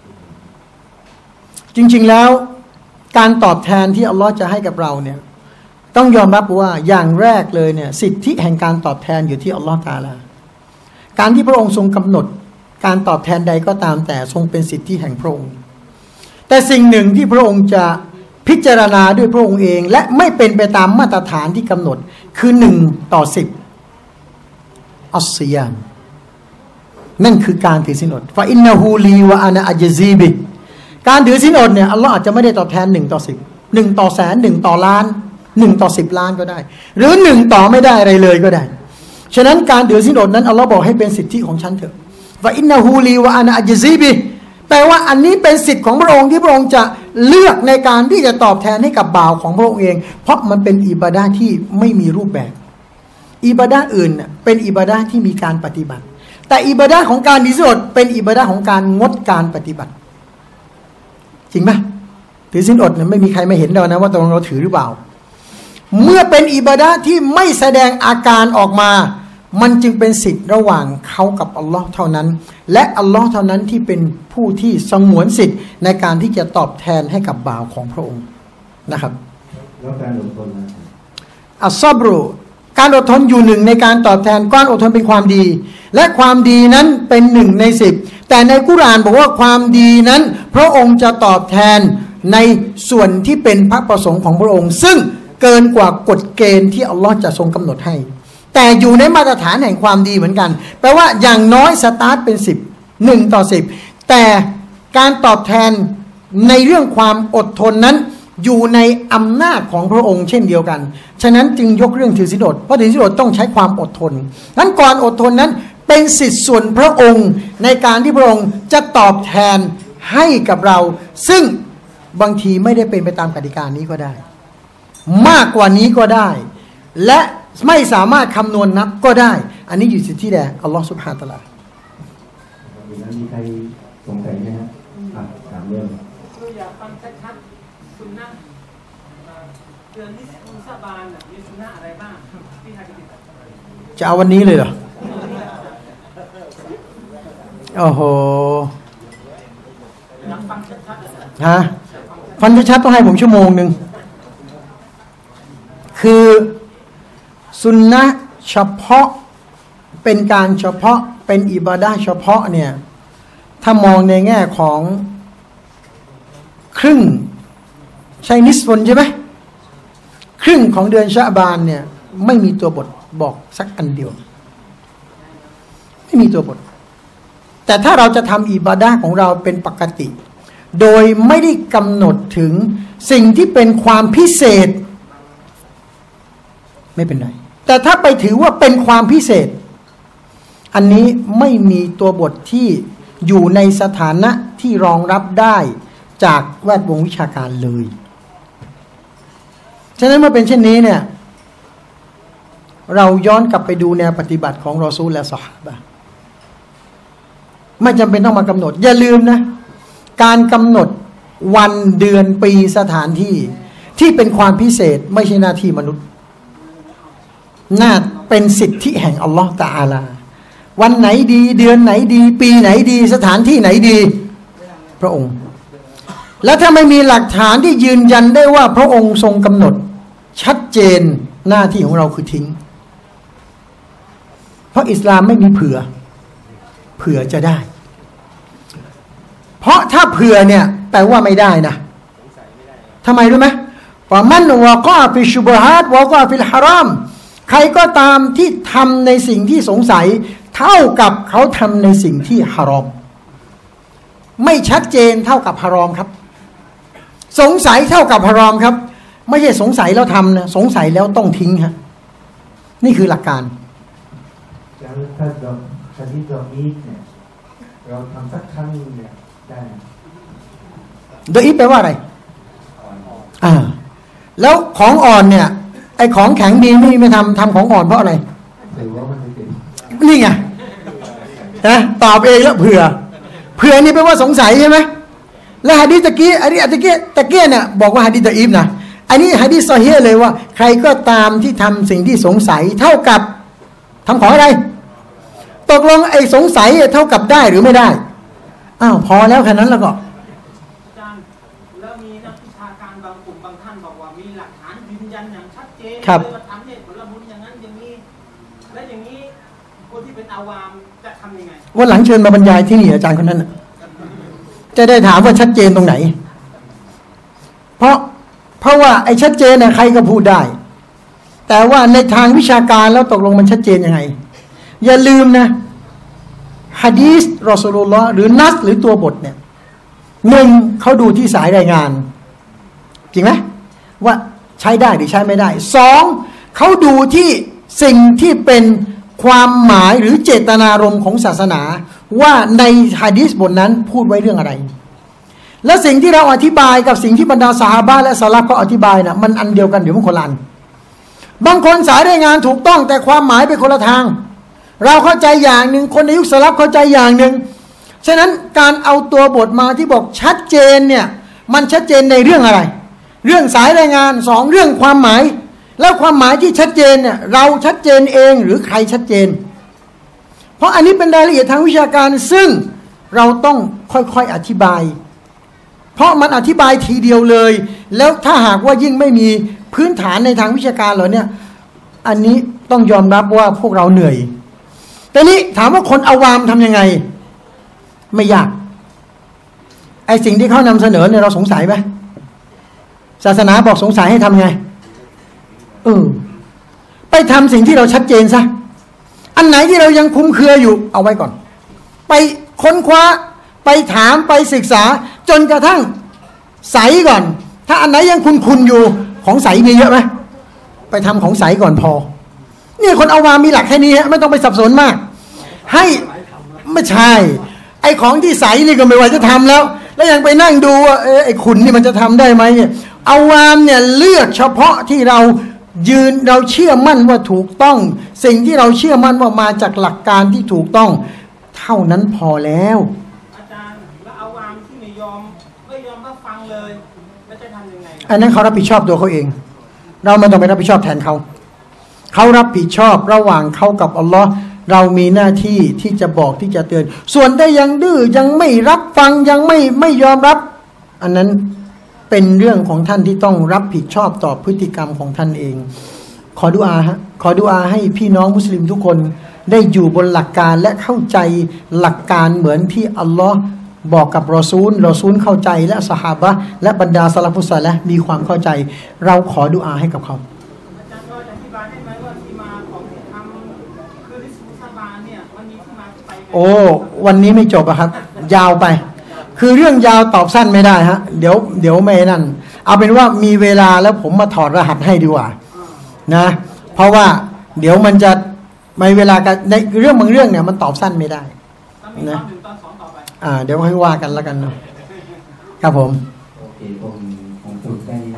จริงๆแล้วการตอบแทนที่อัลเลาะห์จะให้กับเราเนี่ยต้องยอมรับว่าอย่างแรกเลยเนี่ยสิทธิแห่งการตอบแทนอยู่ที่อัลเลาะห์ตะอาลาการที่พระองค์ทรงกำหนดการตอบแทนใดก็ตามแต่ทรงเป็นสิทธิแห่งพระองค์แต่สิ่งหนึ่งที่พระองค์จะพิจารณาด้วยพระองค์เองและไม่เป็นไปตามมาตรฐานที่กำหนดคือหนึ่งต่อสิบอัศซียามนั่นคือการถือศีลอดฟาอินนะฮูลีวะอานะอัจซีบิการถือศีลอดเนี่ยอัลลอฮ์อาจจะไม่ได้ตอบแทนหนึ่งต่อสิบหนึ่งต่อแสนหนึ่งต่อล้านหนึ่งต่อสิบล้านก็ได้หรือหนึ่งต่อไม่ได้อะไรเลยก็ได้ฉะนั้นการถือศีลอดนั้นอัลลอฮ์บอกให้เป็นสิทธิของฉันเถอะฟาอินนะฮูลีวะอานะอัจซีบิแปลว่าอันนี้เป็นสิทธิ์ของพระองค์ที่พระองค์จะเลือกในการที่จะตอบแทนให้กับบ่าวของพระองค์เองเพราะมันเป็นอิบาดะห์ที่ไม่มีรูปแบบอิบาดะห์อื่นเป็นอิบาดะห์ที่มีการปฏิบัติแต่อิบาดะห์ของการถือศีลอดเป็นอิบาดะห์ของการงดการปฏิบัติจริงไหมถือศีลอดเนี่ยไม่มีใครไม่เห็นเรานะว่าตรงเราถือหรือเปล่าเมื่อเป็นอิบาดะห์ที่ไม่แสดงอาการออกมามันจึงเป็นสิทธิ์ระหว่างเขากับอัลลอฮ์เท่านั้นและอัลลอฮ์เท่านั้นที่เป็นผู้ที่สงวนสิทธิ์ในการที่จะตอบแทนให้กับบ่าวของพระองค์นะครับแล้วการอดทนนะอัศบรุการอดทนอยู่หนึ่งในการตอบแทนการอดทนเป็นความดีและความดีนั้นเป็นหนึ่งในสิบแต่ในกุรอานบอกว่าความดีนั้นพระองค์จะตอบแทนในส่วนที่เป็นพระประสงค์ของพระองค์ซึ่งเกินกว่ากฎเกณฑ์ที่อัลลอฮ์จะทรงกำหนดให้แต่อยู่ในมาตรฐานแห่งความดีเหมือนกันแปลว่าอย่างน้อยสตาร์ทเป็นสิบหนึ่งต่อสิบแต่การตอบแทนในเรื่องความอดทนนั้นอยู่ในอำนาจของพระองค์เช่นเดียวกันฉะนั้นจึงยกเรื่องถือศีลอดเพราะถือศีลอดต้องใช้ความอดทนนั้นก่อนอดทนนั้นเป็นสิทธิส่วนพระองค์ในการที่พระองค์จะตอบแทนให้กับเราซึ่งบางทีไม่ได้เป็นไปตามกติกานี้ก็ได้มากกว่านี้ก็ได้และไม่สามารถคำนวณนับก็ได้อันนี้อยู่ที่แดอัลลอฮฺซุบฮานะฮูวะตะอาลามีใครสงสัยไหมครับถามเรื่องคืออยากฟังชัดๆสุนนะเดือนที่มุสาบานมีสุนนะอะไรบ้างที่ฮะดิษจะเอาวันนี้เลยเหรอโอ้โหอยากฟังชัดๆฮะฟังชัดๆต้องให้ผมชั่วโมงหนึ่งคือสุนนะเฉพาะเป็นการเฉพาะเป็นอิบาดะห์เฉพาะเนี่ยถ้ามองในแง่ของครึ่งใช่นิสฟุนใช่ไหมครึ่งของเดือนชะบานเนี่ยไม่มีตัวบทบอกสักอันเดียวไม่มีตัวบทแต่ถ้าเราจะทำอิบาดะห์ของเราเป็นปกติโดยไม่ได้กำหนดถึงสิ่งที่เป็นความพิเศษไม่เป็นไรแต่ถ้าไปถือว่าเป็นความพิเศษอันนี้ไม่มีตัวบทที่อยู่ในสถานะที่รองรับได้จากแวดวงวิชาการเลยฉะนั้นเมื่อเป็นเช่นนี้เนี่ยเราย้อนกลับไปดูแนวปฏิบัติของรอซูลและซอฮาบะห์ไม่จำเป็นต้องมากำหนดอย่าลืมนะการกำหนดวันเดือนปีสถานที่ที่เป็นความพิเศษไม่ใช่หน้าที่มนุษย์น่าเป็นสิทธิแห่งอัลลอฮฺตะอาลาวันไหนดีเดือนไหนดีปีไหนดีสถานที่ไหนดีพระองค์และถ้าไม่มีหลักฐานที่ยืนยันได้ว่าพระองค์ทรงกำหนดชัดเจนหน้าที่ของเราคือทิ้งเพราะอิสลามไม่มีเผื่อเผื่อจะได้เพราะถ้าเผื่อเนี่ยแปลว่าไม่ได้นะทำไมรู้ไหมว่ามันวะกอฟิชุบฮาตวะกอฟิลฮารามใครก็ตามที่ทำในสิ่งที่สงสัยเท่ากับเขาทำในสิ่งที่ฮารอมไม่ชัดเจนเท่ากับฮารอมครับสงสัยเท่ากับฮารอมครับไม่ใช่สงสัยแล้วทำนะสงสัยแล้วต้องทิ้งฮะนี่คือหลักการแล้วถ้าเราชนิดเราอีกเนี่ยเราทำสักครั้งเนี่ยได้โดยอีกแปลว่าอะไรอ่าแล้วของอ่อนเนี่ยไอของแข็งดีไม่ไม่ทำทำของอ่อนเพราะอะไรถือว่ามันไม่เป็นนี่ไงนะตอบเองแล้วเผื่อเผื่อนี่แปลว่าสงสัยใช่ไหมและหะดีษตะกี้อันนี้ตะกี้ตะกี้เนี่ยบอกว่าหะดีษดะอีฟนะอันนี้หะดีษซอฮีฮ์เลยว่าใครก็ตามที่ทำสิ่งที่สงสัยเท่ากับทำของอะไรตกลงไอ้สงสัยเท่ากับได้หรือไม่ได้อ้าวพอแล้วแค่นั้นแล้วก็อาจารย์แล้วมีนักวิชาการบางกลุ่มบางท่านบอกว่ามีหลักฐานยืนยันอย่างชัดเจนเลยว่าทำเหตุผลบุญอย่างนั้นอย่างนี้และอย่างนี้คนที่เป็นอาวามจะทำยังไงวันหลังเชิญมาบรรยายที่นี่อาจารย์คนนั้นจะได้ถามว่าชัดเจนตรงไหนเพราะเพราะว่าไอ้ชัดเจนเนี่ยใครก็พูดได้แต่ว่าในทางวิชาการแล้วตกลงมันชัดเจนยังไงอย่าลืมนะหะดีษรอซูลุลลอฮ์หรือนัสหรือตัวบทเนี่ยหนึ่งเขาดูที่สายรายงานจริงไหมว่าใช้ได้หรือใช้ไม่ได้สองเขาดูที่สิ่งที่เป็นความหมายหรือเจตนารมณ์ของศาสนาว่าในหะดีษบทนั้นพูดไว้เรื่องอะไรและสิ่งที่เราอธิบายกับสิ่งที่บรรดาซอฮาบะห์และซะลัฟเขาอธิบายนะมันอันเดียวกันเดี๋ยวมันคนละอันบางคนสายรายงานถูกต้องแต่ความหมายเป็นคนละทางเราเข้าใจอย่างหนึ่งคนในยุคสลับเข้าใจอย่างหนึ่งฉะนั้นการเอาตัวบทมาที่บอกชัดเจนเนี่ยมันชัดเจนในเรื่องอะไรเรื่องสายรายงานสองเรื่องความหมายแล้วความหมายที่ชัดเจนเนี่ยเราชัดเจนเองหรือใครชัดเจนเพราะอันนี้เป็นรายละเอียดทางวิชาการซึ่งเราต้องค่อยๆอธิบายเพราะมันอธิบายทีเดียวเลยแล้วถ้าหากว่ายิ่งไม่มีพื้นฐานในทางวิชาการเหล่านี้อันนี้ต้องยอมรับว่าพวกเราเหนื่อยแต่นี้ถามว่าคนอาวามทำยังไงไม่ยากไอสิ่งที่เขานำเสนอเนี่ยเราสงสัยไหมศาสนาบอกสงสัยให้ทำไงเออไปทำสิ่งที่เราชัดเจนซะอันไหนที่เรายังคุ้มเครืออยู่เอาไว้ก่อนไปค้นคว้าไปถามไปศึกษาจนกระทั่งใสก่อนถ้าอันไหนยังคุณๆอยู่ของใสมีเยอะไหมไปทำของใสก่อนพอเนี่ยคนเอาวามีหลักแค่นี้ไม่ต้องไปสับสนมากให้ไม่ใช่ไอ้ของที่ใสนี่ก็ไม่ว่าจะทำแล้วแล้วยังไปนั่งดูว่าเออไอ้ขุนนี่มันจะทำได้ไหมเนี่ยเอาวามเนี่ยเลือกเฉพาะที่เรายืนเราเชื่อมั่นว่าถูกต้องสิ่งที่เราเชื่อมั่นว่ามาจากหลักการที่ถูกต้องเท่านั้นพอแล้วอาจารย์แล้วเอาวามที่ไม่ยอมไม่ยอมรับฟังเลยแล้วจะทำยังไงอันนั้นเขารับผิดชอบตัวเขาเองเราไม่ต้องไปรับผิดชอบแทนเขาเขารับผิดชอบระหว่างเขากับอัลลอฮ์เรามีหน้าที่ที่จะบอกที่จะเตือนส่วนได้ยังดื้อยังไม่รับฟังยังไม่ไม่ยอมรับอันนั้นเป็นเรื่องของท่านที่ต้องรับผิดชอบต่อพฤติกรรมของท่านเองขอดุอาฮะขอดุอาให้พี่น้องมุสลิมทุกคนได้อยู่บนหลักการและเข้าใจหลักการเหมือนที่อัลลอฮ์บอกกับรอซูลรอซูลเข้าใจและซอฮาบะห์และบรรดาซะลาฟุสซอลิห์มีความเข้าใจเราขอดุอาให้กับเขาอาจารย์ก็จะอธิบายได้ไหมว่าที่มาของคำคือริสมุสบาเนี่ยมันมีที่มาที่ไปโอ้วันนี้ไม่จบอะครับยาวไปคือเรื่องยาวตอบสั้นไม่ได้ฮะเดี๋ยวเดี๋ยวไม่นั่นเอาเป็นว่ามีเวลาแล้วผมมาถอดรหัสให้ดีกว่านะเพราะว่าเดี๋ยวมันจะไม่เวลากันในเรื่องบางเรื่องเนี่ยมันตอบสั้นไม่ได้นะอ่าเดี๋ยวให้ว่ากันแล้วกันนะครับผมโอเคผมผมพูดแค่นี้